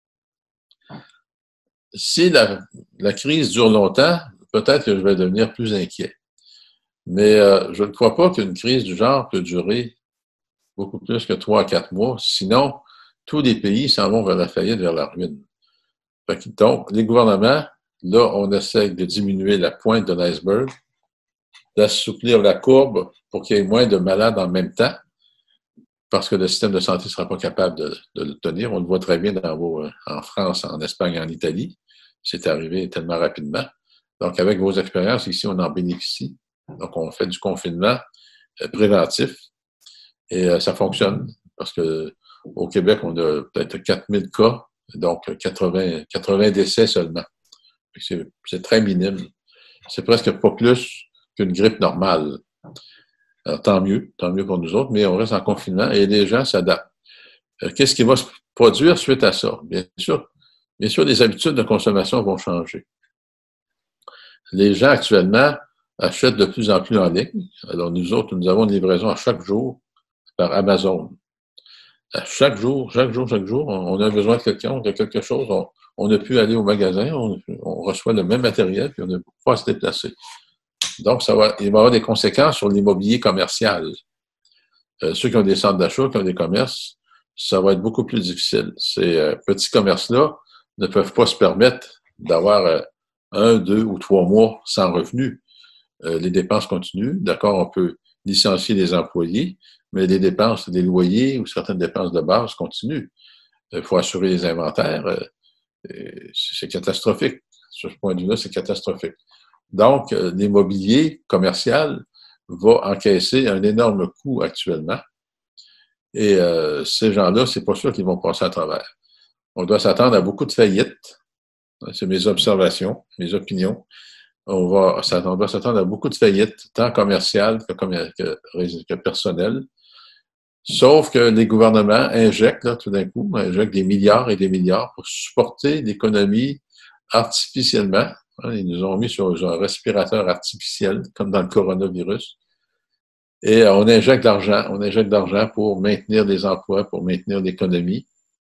Si la, la crise dure longtemps, peut-être que je vais devenir plus inquiet. Mais euh, je ne crois pas qu'une crise du genre peut durer beaucoup plus que trois à quatre mois. Sinon, tous les pays s'en vont vers la faillite, vers la ruine. Donc, les gouvernements, là, on essaie de diminuer la pointe de l'iceberg, d'assouplir la courbe pour qu'il y ait moins de malades en même temps, parce que le système de santé ne sera pas capable de, de le tenir. On le voit très bien dans vos, en France, en Espagne, en Italie. C'est arrivé tellement rapidement. Donc, avec vos expériences, ici, on en bénéficie. Donc, on fait du confinement préventif et euh, ça fonctionne parce que au Québec, on a peut-être quatre mille cas, donc quatre-vingts, quatre-vingts décès seulement. C'est, c'est très minime. C'est presque pas plus qu'une grippe normale. Alors, tant mieux, tant mieux pour nous autres, mais on reste en confinement et les gens s'adaptent. Euh, qu'est-ce qui va se produire suite à ça? Bien sûr, bien sûr, les habitudes de consommation vont changer. Les gens actuellement achètent de plus en plus en ligne. Alors, nous autres, nous avons une livraison à chaque jour par Amazon. À chaque jour, chaque jour, chaque jour, on a besoin de quelqu'un, de quelque chose. On, on a pu aller au magasin, on, on reçoit le même matériel, puis on n'a pas à se déplacer. Donc, ça va, il va y avoir des conséquences sur l'immobilier commercial. Euh, ceux qui ont des centres d'achat, qui ont des commerces, ça va être beaucoup plus difficile. Ces euh, petits commerces-là ne peuvent pas se permettre d'avoir euh, un, deux ou trois mois sans revenus. Euh, les dépenses continuent. D'accord, on peut licencier les employés, mais les dépenses des loyers ou certaines dépenses de base continuent. Il faut assurer les inventaires. Euh, c'est catastrophique. Sur ce point de vue-là, c'est catastrophique. Donc, euh, l'immobilier commercial va encaisser un énorme coût actuellement. Et euh, ces gens-là, c'est pas sûr qu'ils vont passer à travers. On doit s'attendre à beaucoup de faillites. C'est mes observations, mes opinions. On, va, on doit s'attendre à beaucoup de faillites, tant commerciales que, que, que personnelles. Sauf que les gouvernements injectent, là, tout d'un coup, injectent des milliards et des milliards pour supporter l'économie artificiellement. Ils nous ont mis sur un respirateur artificiel, comme dans le coronavirus. Et on injecte de l'argent, on injecte de l'argent pour maintenir des emplois, pour maintenir l'économie,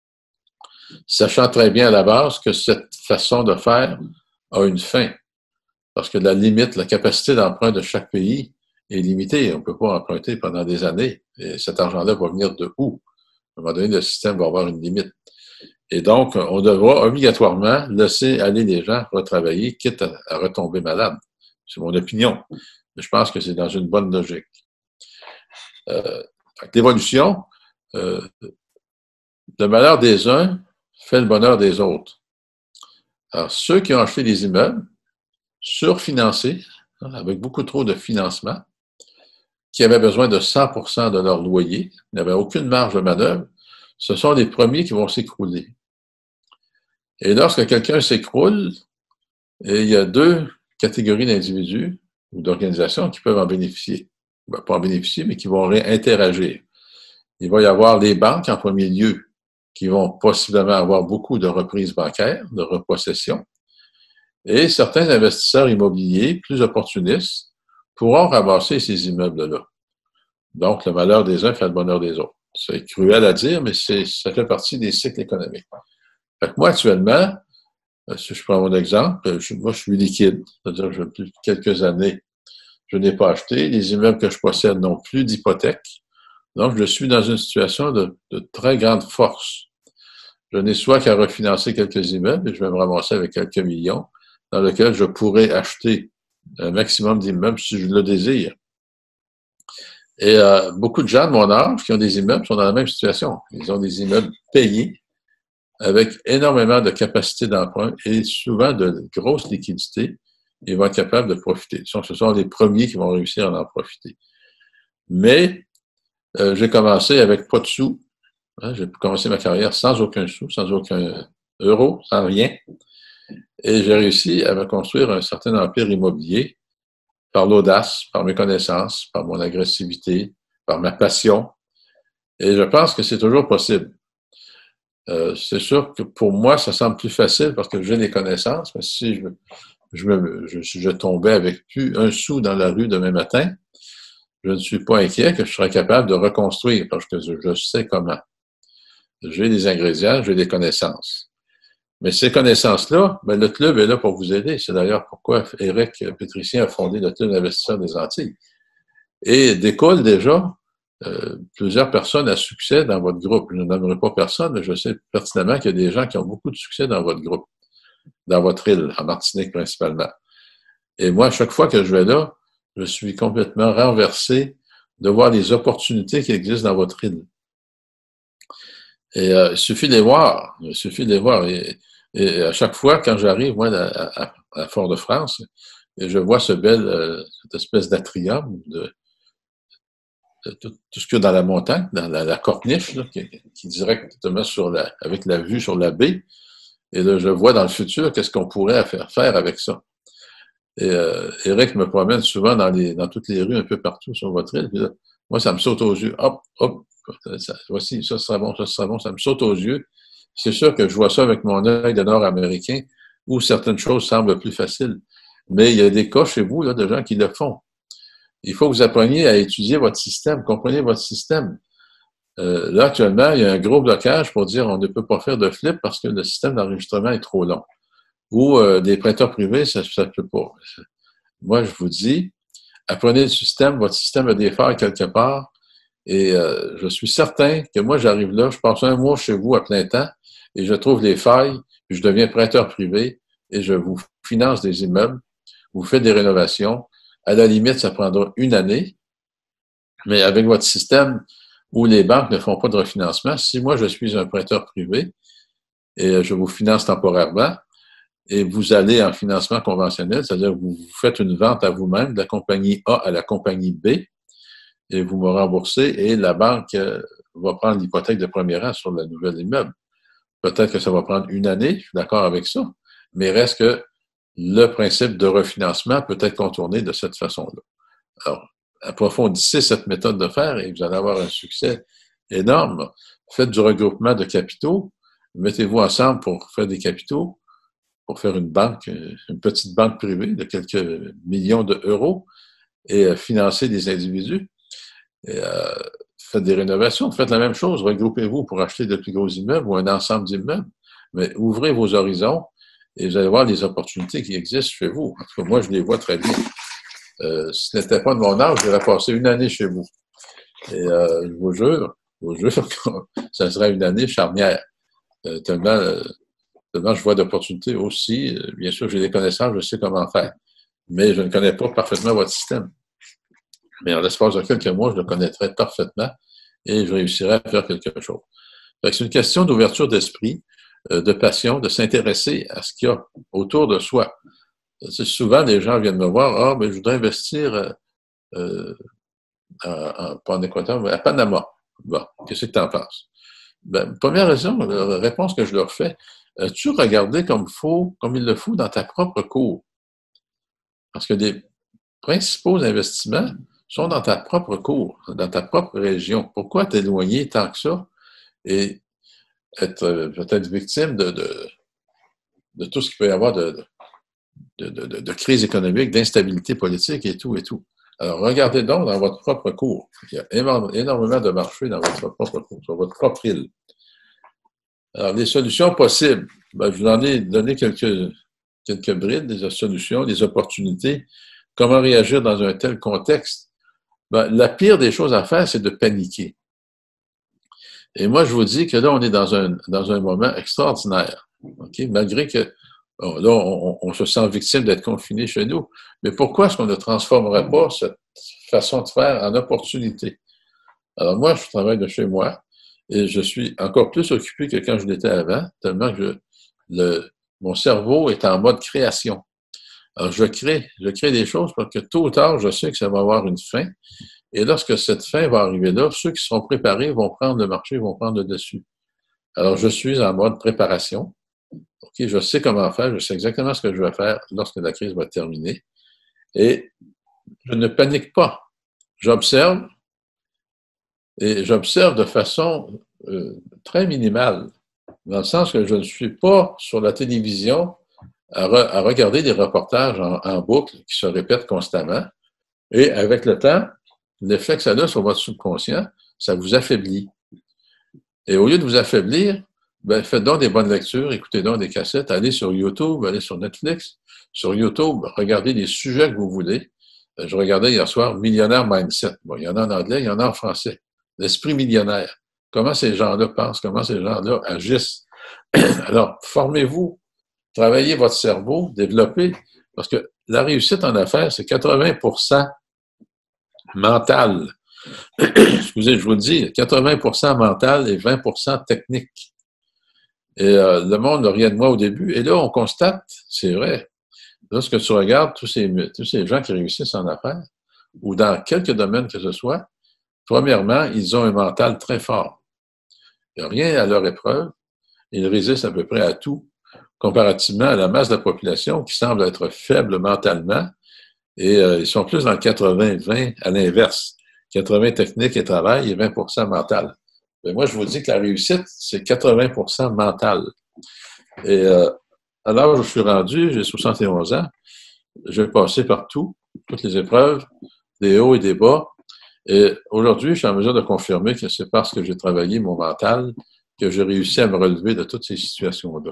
sachant très bien à la base que cette façon de faire a une fin. Parce que la limite, la capacité d'emprunt de chaque pays est limitée. On ne peut pas emprunter pendant des années. Et cet argent-là va venir de où? À un moment donné, le système va avoir une limite. Et donc, on devra obligatoirement laisser aller les gens retravailler, quitte à, à retomber malade. C'est mon opinion. Mais je pense que c'est dans une bonne logique. Euh, l'évolution, euh, le malheur des uns fait le bonheur des autres. Alors, ceux qui ont acheté des immeubles surfinancés, hein, avec beaucoup trop de financement, qui avaient besoin de cent pour cent de leur loyer, n'avaient aucune marge de manœuvre, ce sont les premiers qui vont s'écrouler. Et lorsque quelqu'un s'écroule, il y a deux catégories d'individus ou d'organisations qui peuvent en bénéficier. Ben, pas en bénéficier, mais qui vont interagir. Il va y avoir les banques en premier lieu, qui vont possiblement avoir beaucoup de reprises bancaires, de repossessions. Et certains investisseurs immobiliers, plus opportunistes, pourront ramasser ces immeubles-là. Donc, le malheur des uns fait le bonheur des autres. C'est cruel à dire, mais c'est, ça fait partie des cycles économiques. Fait que moi, actuellement, si je prends mon exemple, je, moi, je suis liquide. C'est-à-dire que depuis quelques années, je n'ai pas acheté. Les immeubles que je possède n'ont plus d'hypothèque. Donc, je suis dans une situation de, de très grande force. Je n'ai soit qu'à refinancer quelques immeubles et je vais me ramasser avec quelques millions dans lesquels je pourrais acheter un maximum d'immeubles si je le désire. Et euh, beaucoup de gens de mon âge qui ont des immeubles sont dans la même situation. Ils ont des immeubles payés avec énormément de capacité d'emprunt et souvent de grosses liquidités. Ils vont être capables de profiter. Ce sont les premiers qui vont réussir à en profiter. Mais euh, j'ai commencé avec pas de sous. Hein, j'ai commencé ma carrière sans aucun sou, sans aucun euro, sans rien. Et j'ai réussi à me construire un certain empire immobilier par l'audace, par mes connaissances, par mon agressivité, par ma passion. Et je pense que c'est toujours possible. Euh, c'est sûr que pour moi, ça semble plus facile parce que j'ai des connaissances, mais si je, je, me, je, je tombais avec plus un sou dans la rue demain matin, je ne suis pas inquiet que je serais capable de reconstruire parce que je, je sais comment. J'ai des ingrédients, j'ai des connaissances. Mais ces connaissances-là, ben, le club est là pour vous aider. C'est d'ailleurs pourquoi Éric Pétricien a fondé le club d'investisseurs des Antilles. Et découle déjà euh, plusieurs personnes à succès dans votre groupe. Je ne nommerai pas personne, mais je sais pertinemment qu'il y a des gens qui ont beaucoup de succès dans votre groupe, dans votre île, en Martinique principalement. Et moi, à chaque fois que je vais là, je suis complètement renversé de voir les opportunités qui existent dans votre île. Et euh, il suffit de les voir. Il suffit de les voir. Et, et à chaque fois, quand j'arrive, moi, à, à, à Fort-de-France, et je vois ce bel, euh, cette espèce d'atrium de, de tout, tout ce qu'il y a dans la montagne, dans la, la corniche, là, qui, qui est directement sur la, avec la vue sur la baie. Et là, je vois dans le futur qu'est-ce qu'on pourrait faire, faire avec ça. Et euh, Éric me promène souvent dans, les, dans toutes les rues, un peu partout sur votre île. Puis là, moi, ça me saute aux yeux. Hop, hop, ça, voici, ça sera bon, ça sera bon, ça me saute aux yeux. C'est sûr que je vois ça avec mon œil de nord-américain où certaines choses semblent plus faciles. Mais il y a des cas chez vous là, de gens qui le font. Il faut que vous appreniez à étudier votre système, comprenez votre système. Euh, là, actuellement, il y a un gros blocage pour dire on ne peut pas faire de flip parce que le système d'enregistrement est trop long. Ou euh, des prêteurs privés, ça ne peut pas. Moi, je vous dis, apprenez le système, votre système a des failles quelque part, et euh, je suis certain que moi, j'arrive là, je passe un mois chez vous à plein temps, et je trouve les failles, puis je deviens prêteur privé, et je vous finance des immeubles, vous faites des rénovations. À la limite, ça prendra une année, mais avec votre système où les banques ne font pas de refinancement, si moi, je suis un prêteur privé, et je vous finance temporairement, et vous allez en financement conventionnel, c'est-à-dire que vous faites une vente à vous-même de la compagnie A à la compagnie B, et vous me remboursez, et la banque va prendre l'hypothèque de premier rang sur le nouvel immeuble. Peut-être que ça va prendre une année, je suis d'accord avec ça, mais reste que le principe de refinancement peut être contourné de cette façon-là. Alors, approfondissez cette méthode de faire et vous allez avoir un succès énorme. Faites du regroupement de capitaux, mettez-vous ensemble pour faire des capitaux, pour faire une banque, une petite banque privée de quelques millions d'euros et financer des individus. Et, euh, faites des rénovations, faites la même chose, regroupez-vous pour acheter de plus gros immeubles ou un ensemble d'immeubles, mais ouvrez vos horizons et vous allez voir les opportunités qui existent chez vous. En tout cas, moi, je les vois très bien. Euh, si ce n'était pas de mon âge, j'aurais passé une année chez vous. Et euh, je vous jure, je vous jure que ça serait une année charnière. Euh, tellement, euh, tellement je vois d'opportunités aussi. Euh, bien sûr, j'ai des connaissances, je sais comment faire. Mais je ne connais pas parfaitement votre système. Mais en l'espace de quelques mois, je le connaîtrai parfaitement et je réussirai à faire quelque chose. C'est une question d'ouverture d'esprit, euh, de passion, de s'intéresser à ce qu'il y a autour de soi. C'est souvent, les gens viennent me voir, « Ah, mais je voudrais investir euh, euh, en, en, pas en Équateur, mais à Panama. » Bon, qu'est-ce que tu en penses? Ben, première raison, la réponse que je leur fais, as-tu regardé comme, faut, comme il le faut dans ta propre cour? Parce que les principaux investissements sont dans ta propre cour, dans ta propre région. Pourquoi t'éloigner tant que ça et être peut-être victime de, de, de tout ce qu'il peut y avoir de, de, de, de, de crise économique, d'instabilité politique et tout et tout. Alors, regardez donc dans votre propre cour. Il y a énormément de marchés dans votre propre cour, sur votre propre île. Alors, les solutions possibles, ben, je vous en ai donné quelques, quelques brides, des solutions, des opportunités. Comment réagir dans un tel contexte? Ben, la pire des choses à faire, c'est de paniquer. Et moi, je vous dis que là, on est dans un, dans un moment extraordinaire. Okay? Malgré que bon, là, on, on se sent victime d'être confiné chez nous. Mais pourquoi est-ce qu'on ne transformerait pas cette façon de faire en opportunité? Alors moi, je travaille de chez moi et je suis encore plus occupé que quand je l'étais avant, tellement que je, le, mon cerveau est en mode création. Alors, je crée, je crée des choses parce que tôt ou tard, je sais que ça va avoir une fin. Et lorsque cette fin va arriver là, ceux qui seront préparés vont prendre le marché, vont prendre le dessus. Alors, je suis en mode préparation. OK, je sais comment faire, je sais exactement ce que je vais faire lorsque la crise va terminer. Et je ne panique pas. J'observe et j'observe de façon euh, très minimale, dans le sens que je ne suis pas sur la télévision à, re, à regarder des reportages en, en boucle qui se répètent constamment. Et avec le temps, l'effet que ça a sur votre subconscient, ça vous affaiblit. Et au lieu de vous affaiblir, ben, faites donc des bonnes lectures, écoutez donc des cassettes, allez sur YouTube, allez sur Netflix. Sur YouTube, regardez les sujets que vous voulez. Je regardais hier soir Millionnaire Mindset. Bon, il y en a en anglais, il y en a en français. L'esprit millionnaire. Comment ces gens-là pensent, comment ces gens-là agissent. Alors, formez-vous, travaillez votre cerveau, développez, parce que la réussite en affaires, c'est quatre-vingts pour cent mental. Excusez, je vous le dis, quatre-vingts pour cent mental et vingt pour cent technique. Et euh, le monde n'a rien de moi au début. Et là, on constate, c'est vrai, lorsque tu regardes tous ces, tous ces gens qui réussissent en affaires, ou dans quelques domaines que ce soit, premièrement, ils ont un mental très fort. Il n'y a rien à leur épreuve. Ils résistent à peu près à tout, comparativement à la masse de la population qui semble être faible mentalement. Et euh, ils sont plus dans le quatre-vingts vingt à l'inverse. quatre-vingts technique et travail et vingt pour cent mental. Mais moi, je vous dis que la réussite, c'est quatre-vingts pour cent mental. Et euh, à l'âge où je suis rendu, j'ai soixante et onze ans, j'ai passé par tout, toutes les épreuves, des hauts et des bas. Et aujourd'hui, je suis en mesure de confirmer que c'est parce que j'ai travaillé mon mental que j'ai réussi à me relever de toutes ces situations-là.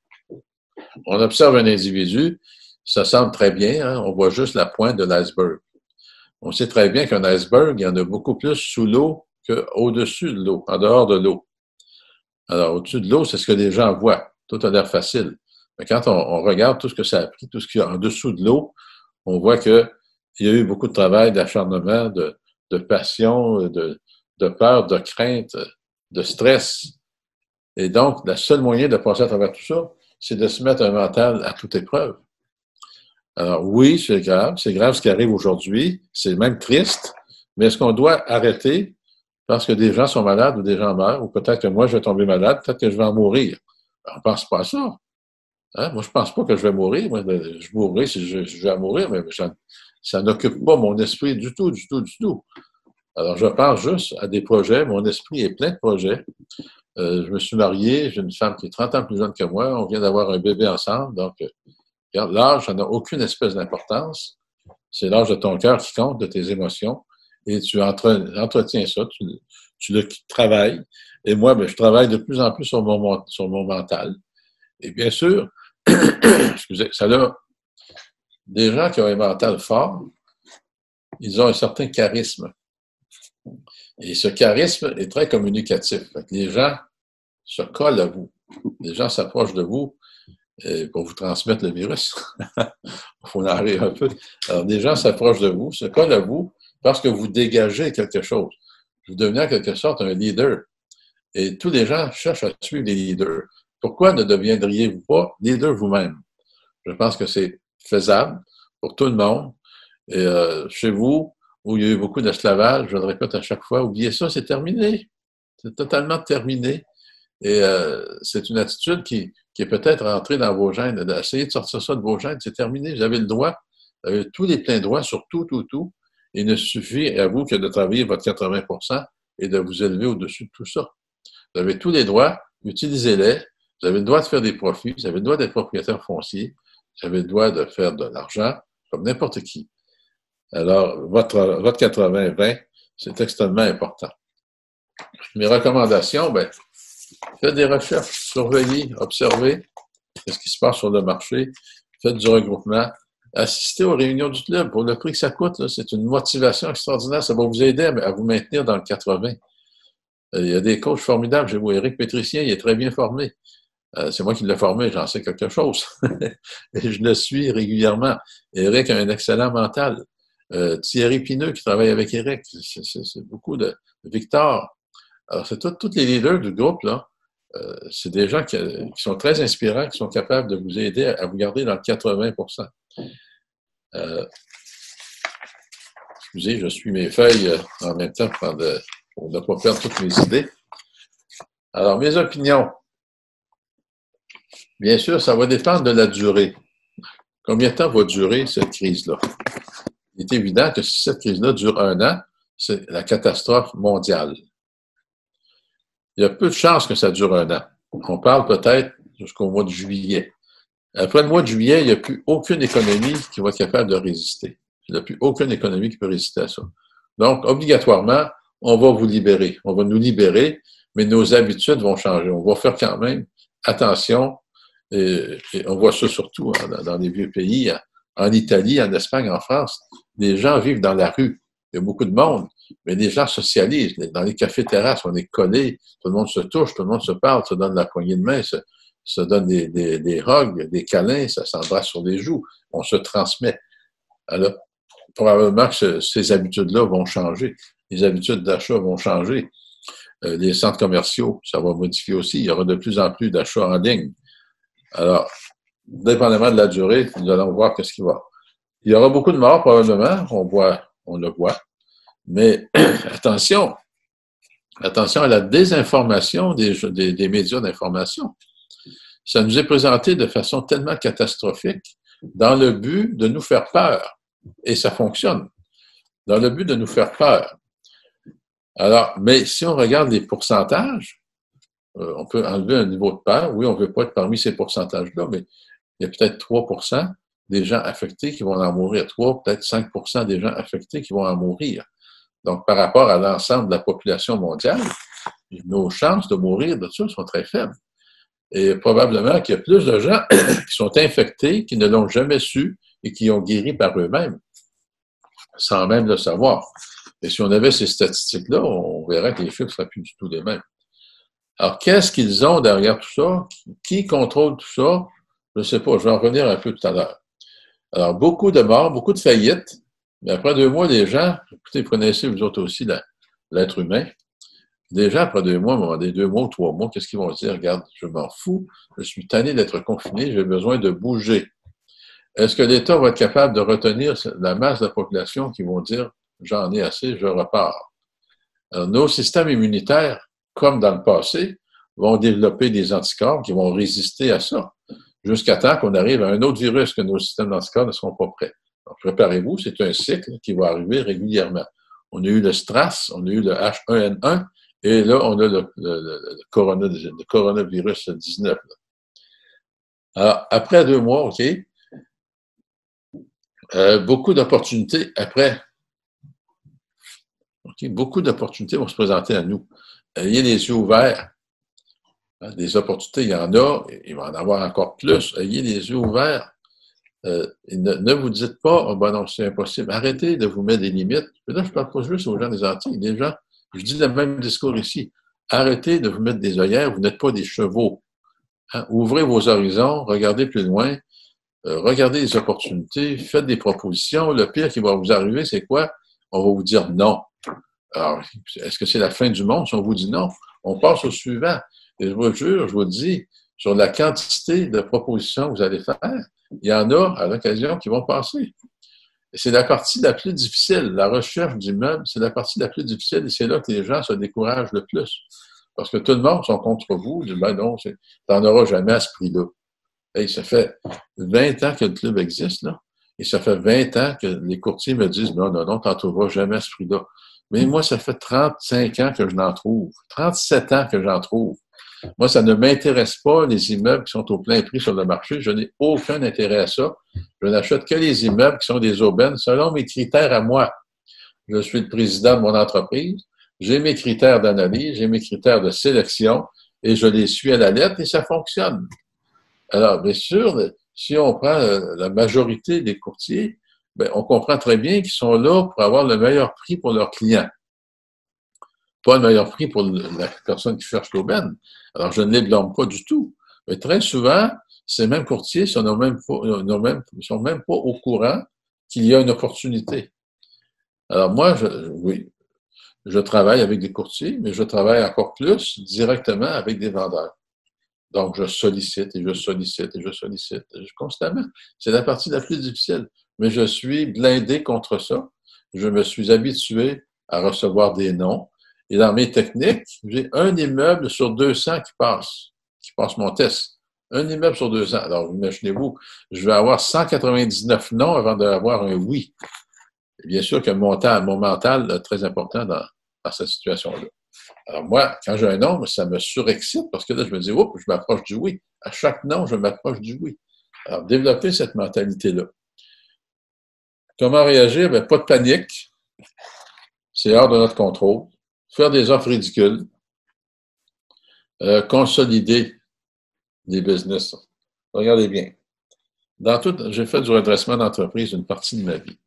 On observe un individu, ça semble très bien, hein, on voit juste la pointe de l'iceberg. On sait très bien qu'un iceberg, il y en a beaucoup plus sous l'eau qu'au-dessus de l'eau, en dehors de l'eau. Alors, au-dessus de l'eau, c'est ce que les gens voient. Tout a l'air facile. Mais quand on, on regarde tout ce que ça a pris, tout ce qu'il y a en dessous de l'eau, on voit qu'il y a eu beaucoup de travail, d'acharnement, de, de passion, de, de peur, de crainte, de stress. Et donc, le seul moyen de passer à travers tout ça, c'est de se mettre un mental à toute épreuve. Alors oui, c'est grave, c'est grave ce qui arrive aujourd'hui, c'est même triste, mais est-ce qu'on doit arrêter parce que des gens sont malades ou des gens meurent, ou peut-être que moi je vais tomber malade, peut-être que je vais en mourir. On ne pense pas à ça. Hein? Moi, je ne pense pas que je vais mourir. Moi, je mourrai si je, je vais mourir, mais ça, ça n'occupe pas mon esprit du tout, du tout, du tout. Alors, je pense juste à des projets. Mon esprit est plein de projets. Euh, je me suis marié, j'ai une femme qui est trente ans plus jeune que moi. On vient d'avoir un bébé ensemble. Donc, regarde, l'âge, ça n'a aucune espèce d'importance. C'est l'âge de ton cœur qui compte, de tes émotions. et tu entre, entretiens ça, tu, tu le travailles. Et moi, ben, je travaille de plus en plus sur mon, sur mon mental. Et bien sûr, excusez, ça a des gens qui ont un mental fort, ils ont un certain charisme. Et ce charisme est très communicatif. Les gens se collent à vous. Les gens s'approchent de vous pour vous transmettre le virus. Il faut en rire un peu. Alors, des gens s'approchent de vous, se collent à vous parce que vous dégagez quelque chose. Vous devenez en quelque sorte un leader. Et tous les gens cherchent à suivre les leaders. Pourquoi ne deviendriez-vous pas leader vous-même? Je pense que c'est faisable pour tout le monde. Et euh, chez vous, où il y a eu beaucoup d'esclavage, je le répète à chaque fois, oubliez ça, c'est terminé. C'est totalement terminé. Et euh, c'est une attitude qui, qui est peut-être entrée dans vos gènes, d'essayer de sortir ça de vos gènes, c'est terminé. Vous avez le droit, vous avez tous les pleins droits sur tout, tout, tout. Il ne suffit à vous que de travailler votre quatre-vingts pour cent et de vous élever au-dessus de tout ça. Vous avez tous les droits, utilisez-les. Vous avez le droit de faire des profits, vous avez le droit d'être propriétaire foncier, vous avez le droit de faire de l'argent, comme n'importe qui. Alors, votre, votre quatre-vingts vingt, c'est extrêmement important. Mes recommandations, ben, faites des recherches, surveillez, observez ce qui se passe sur le marché, faites du regroupement, assistez aux réunions du club. Pour le prix que ça coûte, c'est une motivation extraordinaire. Ça va vous aider à vous maintenir dans le quatre-vingts. Il y a des coachs formidables. J'ai vu Éric Pétricien, il est très bien formé. C'est moi qui l'ai formé, j'en sais quelque chose. Et je le suis régulièrement. Éric a un excellent mental. Euh, Thierry Pineux qui travaille avec Éric, c'est beaucoup de Victor. Alors, c'est tous les leaders du groupe, là. Euh, c'est des gens qui, qui sont très inspirants, qui sont capables de vous aider à, à vous garder dans le quatre-vingts pour cent. Euh, excusez, je suis mes feuilles euh, en même temps pour, de, pour ne pas perdre toutes mes idées. Alors, mes opinions. Bien sûr, ça va dépendre de la durée. Combien de temps va durer cette crise-là? Il est évident que si cette crise-là dure un an, c'est la catastrophe mondiale. Il y a peu de chances que ça dure un an. On parle peut-être jusqu'au mois de juillet. Après le mois de juillet, il n'y a plus aucune économie qui va être capable de résister. Il n'y a plus aucune économie qui peut résister à ça. Donc, obligatoirement, on va vous libérer. On va nous libérer, mais nos habitudes vont changer. On va faire quand même attention. Et, et on voit ça surtout hein, dans les vieux pays, en Italie, en Espagne, en France. Les gens vivent dans la rue. Il y a beaucoup de monde, mais les gens socialisent. Dans les cafés-terrasses, on est collés, tout le monde se touche, tout le monde se parle, se donne la poignée de main, se, se donne des, des, des hugs, des câlins, ça s'embrasse sur les joues. On se transmet. Alors, probablement que ce, ces habitudes-là vont changer. Les habitudes d'achat vont changer. Euh, les centres commerciaux, ça va modifier aussi. Il y aura de plus en plus d'achats en ligne. Alors, dépendamment de la durée, nous allons voir qu'est-ce qu'il va. Il y aura beaucoup de morts, probablement. On voit, on le voit. Mais attention, attention à la désinformation des, des, des médias d'information. Ça nous est présenté de façon tellement catastrophique dans le but de nous faire peur. Et ça fonctionne. Dans le but de nous faire peur. Alors, mais si on regarde les pourcentages, euh, on peut enlever un niveau de peur. Oui, on ne veut pas être parmi ces pourcentages-là, mais il y a peut-être trois pour cent des gens affectés qui vont en mourir. trois, peut-être cinq pour cent des gens affectés qui vont en mourir. Donc, par rapport à l'ensemble de la population mondiale, nos chances de mourir de ça sont très faibles. Et probablement qu'il y a plus de gens qui sont infectés, qui ne l'ont jamais su et qui ont guéri par eux-mêmes, sans même le savoir. Et si on avait ces statistiques-là, on verrait que les chiffres ne seraient plus du tout les mêmes. Alors, qu'est-ce qu'ils ont derrière tout ça? Qui contrôle tout ça? Je ne sais pas, je vais en revenir un peu tout à l'heure. Alors, beaucoup de morts, beaucoup de faillites, mais après deux mois, les gens, écoutez, vous connaissez vous autres aussi l'être humain, les gens, après deux mois, des deux mois ou trois mois, qu'est-ce qu'ils vont dire? Regarde, je m'en fous, je suis tanné d'être confiné, j'ai besoin de bouger. Est-ce que l'État va être capable de retenir la masse de la population qui vont dire, j'en ai assez, je repars? Alors, nos systèmes immunitaires, comme dans le passé, vont développer des anticorps qui vont résister à ça, jusqu'à temps qu'on arrive à un autre virus que nos systèmes d'anticorps ne seront pas prêts. Donc, préparez-vous, c'est un cycle qui va arriver régulièrement. On a eu le STRAS, on a eu le H un N un, et là, on a le, le, le, le, corona, le coronavirus dix-neuf. Là. Alors, après deux mois, OK, euh, beaucoup d'opportunités après. Okay? Beaucoup d'opportunités vont se présenter à nous. Ayez les yeux ouverts. Hein, des opportunités, il y en a, il va en avoir encore plus. Ayez les yeux ouverts. Euh, ne, ne vous dites pas, oh, ben non, c'est impossible. Arrêtez de vous mettre des limites. Mais là, je ne parle pas juste aux gens des Antilles. Les gens, je dis le même discours ici. Arrêtez de vous mettre des œillères. Vous n'êtes pas des chevaux. Hein? Ouvrez vos horizons, regardez plus loin, euh, regardez les opportunités, faites des propositions. Le pire qui va vous arriver, c'est quoi? On va vous dire non. Alors, est-ce que c'est la fin du monde si on vous dit non? On passe au suivant. Et je vous jure, je vous dis, sur la quantité de propositions que vous allez faire, il y en a à l'occasion qui vont passer. Et c'est la partie la plus difficile. La recherche d'immeubles, c'est la partie la plus difficile et c'est là que les gens se découragent le plus. Parce que tout le monde sont contre vous. Ils disent, ben non, tu n'en auras jamais à ce prix-là. Et ça fait vingt ans que le club existe, là. Et ça fait vingt ans que les courtiers me disent, non, non, non, tu n'en trouveras jamais à ce prix-là. Mais moi, ça fait trente-cinq ans que je n'en trouve. trente-sept ans que j'en trouve. Moi, ça ne m'intéresse pas, les immeubles qui sont au plein prix sur le marché. Je n'ai aucun intérêt à ça. Je n'achète que les immeubles qui sont des aubaines selon mes critères à moi. Je suis le président de mon entreprise. J'ai mes critères d'analyse, j'ai mes critères de sélection et je les suis à la lettre et ça fonctionne. Alors, bien sûr, si on prend la majorité des courtiers, bien, on comprend très bien qu'ils sont là pour avoir le meilleur prix pour leurs clients. Pas le meilleur prix pour la personne qui cherche l'aubaine. Alors, je ne les blâme pas du tout. Mais très souvent, ces mêmes courtiers sont même pas, même, sont même pas au courant qu'il y a une opportunité. Alors, moi, je, oui, je travaille avec des courtiers, mais je travaille encore plus directement avec des vendeurs. Donc, je sollicite et je sollicite et je sollicite constamment. C'est la partie la plus difficile. Mais je suis blindé contre ça. Je me suis habitué à recevoir des noms. Et dans mes techniques, j'ai un immeuble sur deux cents qui passe, qui passe mon test. Un immeuble sur deux cents. Alors, imaginez-vous, je vais avoir cent quatre-vingt-dix-neuf noms avant d'avoir un oui. Et bien sûr que mon, mental, mon mental est très important dans, dans cette situation-là. Alors moi, quand j'ai un nom, ça me surexcite parce que là, je me dis, oups, je m'approche du oui. À chaque nom, je m'approche du oui. Alors, développer cette mentalité-là. Comment réagir? Bien, pas de panique. C'est hors de notre contrôle. Faire des offres ridicules. Euh, consolider des business. Regardez bien. Dans tout, j'ai fait du redressement d'entreprise une partie de ma vie.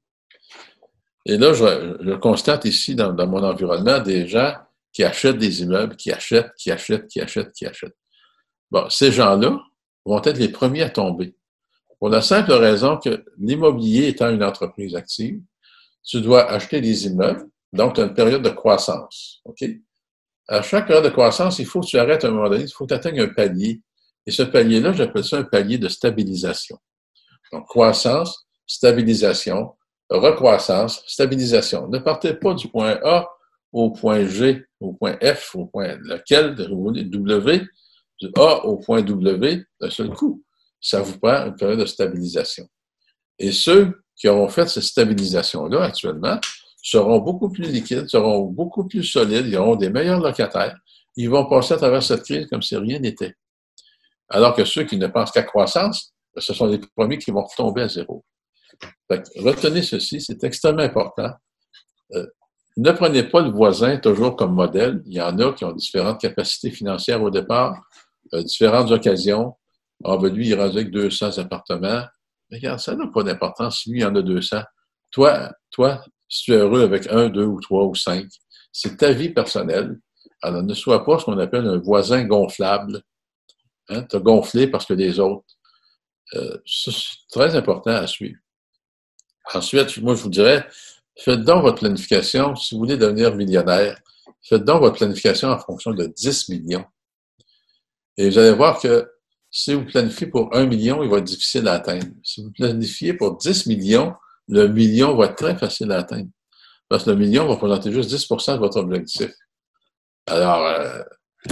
Et là, je, je constate ici, dans, dans mon environnement, des gens qui achètent des immeubles, qui achètent, qui achètent, qui achètent, qui achètent. Bon, ces gens-là vont être les premiers à tomber. Pour la simple raison que l'immobilier étant une entreprise active, tu dois acheter des immeubles, donc tu as une période de croissance. OK? À chaque période de croissance, il faut que tu arrêtes à un moment donné, il faut que tu atteignes un palier. Et ce palier-là, j'appelle ça un palier de stabilisation. Donc, croissance, stabilisation, recroissance, stabilisation. Ne partez pas du point A au point G, au point F, au point lequel, W, du A au point W, d'un seul coup. Ça vous prend une période de stabilisation. Et ceux qui auront fait cette stabilisation-là actuellement seront beaucoup plus liquides, seront beaucoup plus solides, ils auront des meilleurs locataires. Ils vont passer à travers cette crise comme si rien n'était. Alors que ceux qui ne pensent qu'à croissance, ce sont les premiers qui vont retomber à zéro. Fait que retenez ceci, c'est extrêmement important. Euh, ne prenez pas le voisin toujours comme modèle. Il y en a qui ont différentes capacités financières au départ, euh, différentes occasions. Ah, ben lui, il est rendu avec deux cents appartements. Mais regarde, ça n'a pas d'importance si lui, il en a deux cents. Toi, toi, si tu es heureux avec un, deux ou trois ou cinq, c'est ta vie personnelle. Alors, ne sois pas ce qu'on appelle un voisin gonflable. Hein? Tu as gonflé parce que les autres. Euh, c'est très important à suivre. Ensuite, moi, je vous dirais, faites donc votre planification. Si vous voulez devenir millionnaire, faites donc votre planification en fonction de dix millions. Et vous allez voir que si vous planifiez pour un million, il va être difficile à atteindre. Si vous planifiez pour dix millions, le million va être très facile à atteindre. Parce que le million va représenter juste dix pour cent de votre objectif. Alors, euh,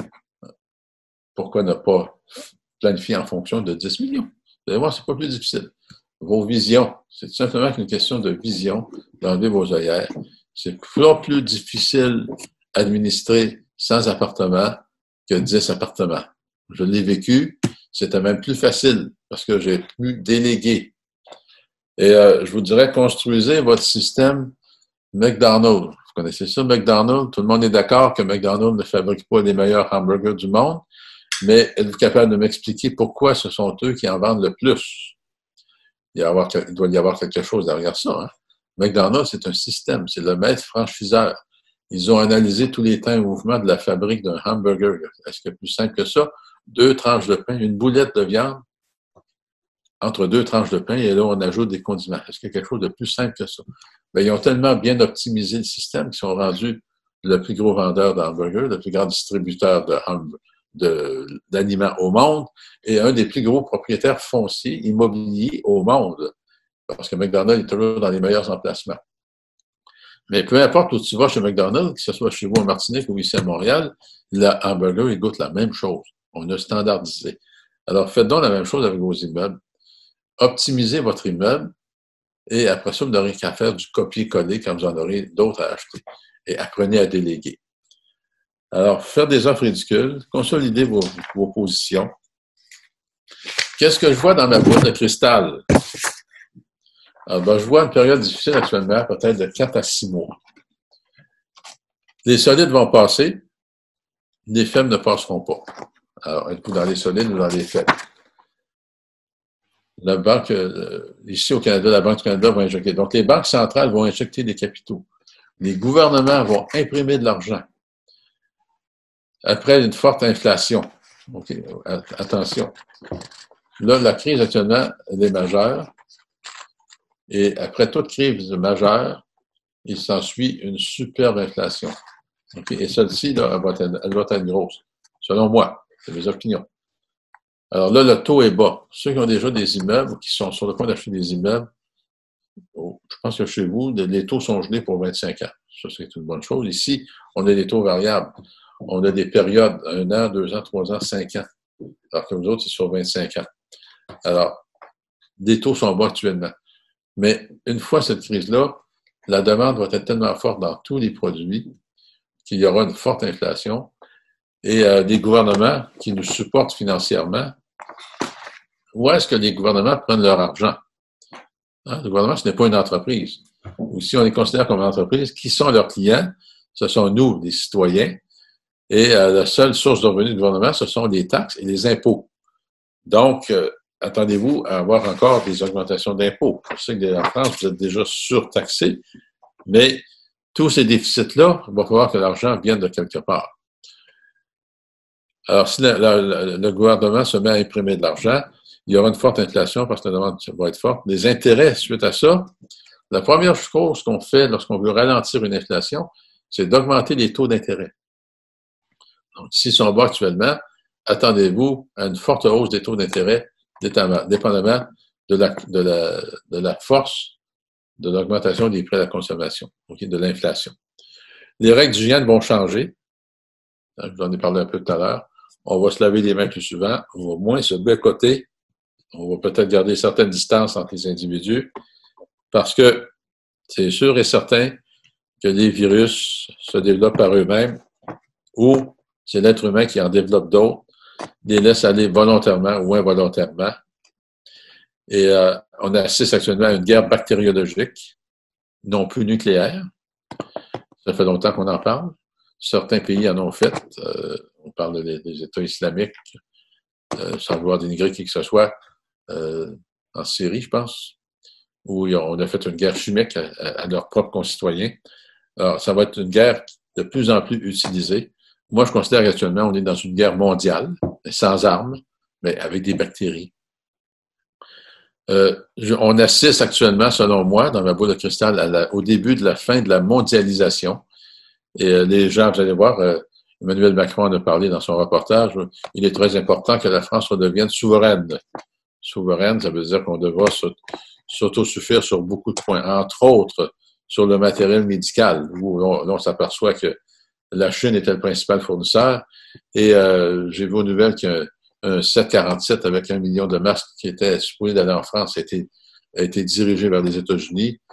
pourquoi ne pas planifier en fonction de dix millions? Vous allez voir, c'est pas plus difficile. Vos visions, c'est tout simplement une question de vision, d'enlever vos œillères. C'est plus difficile à administrer cent appartements que dix appartements. Je l'ai vécu, c'était même plus facile parce que j'ai pu déléguer. Et euh, je vous dirais, construisez votre système McDonald's. Vous connaissez ça, McDonald's. Tout le monde est d'accord que McDonald's ne fabrique pas les meilleurs hamburgers du monde, mais êtes-vous capable de m'expliquer pourquoi ce sont eux qui en vendent le plus? Il, y avoir, il doit y avoir quelque chose derrière ça. Hein? McDonald's, c'est un système, c'est le maître franchiseur. Ils ont analysé tous les temps et mouvements de la fabrique d'un hamburger. Est-ce que plus simple que ça? Deux tranches de pain, une boulette de viande, entre deux tranches de pain, et là, on ajoute des condiments. Est-ce qu'il y a quelque chose de plus simple que ça? Bien, ils ont tellement bien optimisé le système qu'ils sont rendus le plus gros vendeur d'hamburgers, le plus grand distributeur de, de, d'aliments au monde, et un des plus gros propriétaires fonciers immobiliers au monde. Parce que McDonald's est toujours dans les meilleurs emplacements. Mais peu importe où tu vas chez McDonald's, que ce soit chez vous en Martinique ou ici à Montréal, le hamburger, il goûte la même chose. On a standardisé. Alors, faites donc la même chose avec vos immeubles. Optimisez votre immeuble et après ça, vous n'aurez qu'à faire du copier-coller quand vous en aurez d'autres à acheter. Et apprenez à déléguer. Alors, faire des offres ridicules, consolidez vos, vos positions. Qu'est-ce que je vois dans ma boîte de cristal? Alors, ben, je vois une période difficile actuellement, peut-être de quatre à six mois. Les solides vont passer, les faibles ne passeront pas. Alors, êtes-vous dans les solides ou dans les faibles? La banque, ici au Canada, la Banque du Canada va injecter. Donc, les banques centrales vont injecter des capitaux. Les gouvernements vont imprimer de l'argent. Après une forte inflation. OK, attention. Là, la crise actuellement, elle est majeure. Et après toute crise majeure, il s'ensuit une superbe inflation. Okay? Et celle-ci, là, elle va, être, elle va être grosse. Selon moi, c'est mes opinions. Alors là, le taux est bas. Ceux qui ont déjà des immeubles, qui sont sur le point d'acheter des immeubles, je pense que chez vous, les taux sont gelés pour vingt-cinq ans. Ça, c'est une bonne chose. Ici, on a des taux variables. On a des périodes, un an, deux ans, trois ans, cinq ans. Alors que vous autres, c'est sur vingt-cinq ans. Alors, les taux sont bas actuellement. Mais une fois cette crise-là, la demande va être tellement forte dans tous les produits qu'il y aura une forte inflation. Et euh, des gouvernements qui nous supportent financièrement, où est-ce que les gouvernements prennent leur argent? Hein? Le gouvernement, ce n'est pas une entreprise. Ou si on les considère comme une entreprise, qui sont leurs clients? Ce sont nous, les citoyens. Et euh, la seule source de revenus du gouvernement, ce sont les taxes et les impôts. Donc, euh, attendez-vous à avoir encore des augmentations d'impôts. Je sais que en France, vous êtes déjà surtaxés, mais tous ces déficits-là, il va falloir que l'argent vienne de quelque part. Alors, si la, la, la, le gouvernement se met à imprimer de l'argent, il y aura une forte inflation parce que la demande va être forte. Les intérêts, suite à ça, la première chose qu'on fait lorsqu'on veut ralentir une inflation, c'est d'augmenter les taux d'intérêt. Donc, s'ils sont bas actuellement, attendez-vous à une forte hausse des taux d'intérêt, dépendamment de la, de la, de la force de l'augmentation des prix à la consommation, okay, de l'inflation. Les règles d'hygiène vont changer. Je vous en ai parlé un peu tout à l'heure. On va se laver les mains plus souvent, on va moins se boycotter, on va peut-être garder certaines distances entre les individus, parce que c'est sûr et certain que les virus se développent par eux-mêmes, ou c'est l'être humain qui en développe d'autres, les laisse aller volontairement ou involontairement. Et euh, on assiste actuellement à une guerre bactériologique, non plus nucléaire. Ça fait longtemps qu'on en parle. Certains pays en ont fait. Euh, on parle des, des États islamiques, euh, sans vouloir dénigrer qui que ce soit, euh, en Syrie, je pense, où on a fait une guerre chimique à, à, à leurs propres concitoyens. Alors, ça va être une guerre de plus en plus utilisée. Moi, je considère qu'actuellement, on est dans une guerre mondiale, sans armes, mais avec des bactéries. Euh, je, on assiste actuellement, selon moi, dans ma boule de cristal, à la, au début de la fin de la mondialisation. Et euh, les gens, vous allez voir, euh, Emmanuel Macron en a parlé dans son reportage, il est très important que la France redevienne souveraine. Souveraine, ça veut dire qu'on devra s'autosuffire sur beaucoup de points, entre autres sur le matériel médical, où on, on s'aperçoit que la Chine était le principal fournisseur. Et euh, j'ai vu aux nouvelles qu'il y a un, un sept quarante-sept avec un million de masques qui étaient supposés d'aller en France a été, a été dirigé vers les États-Unis.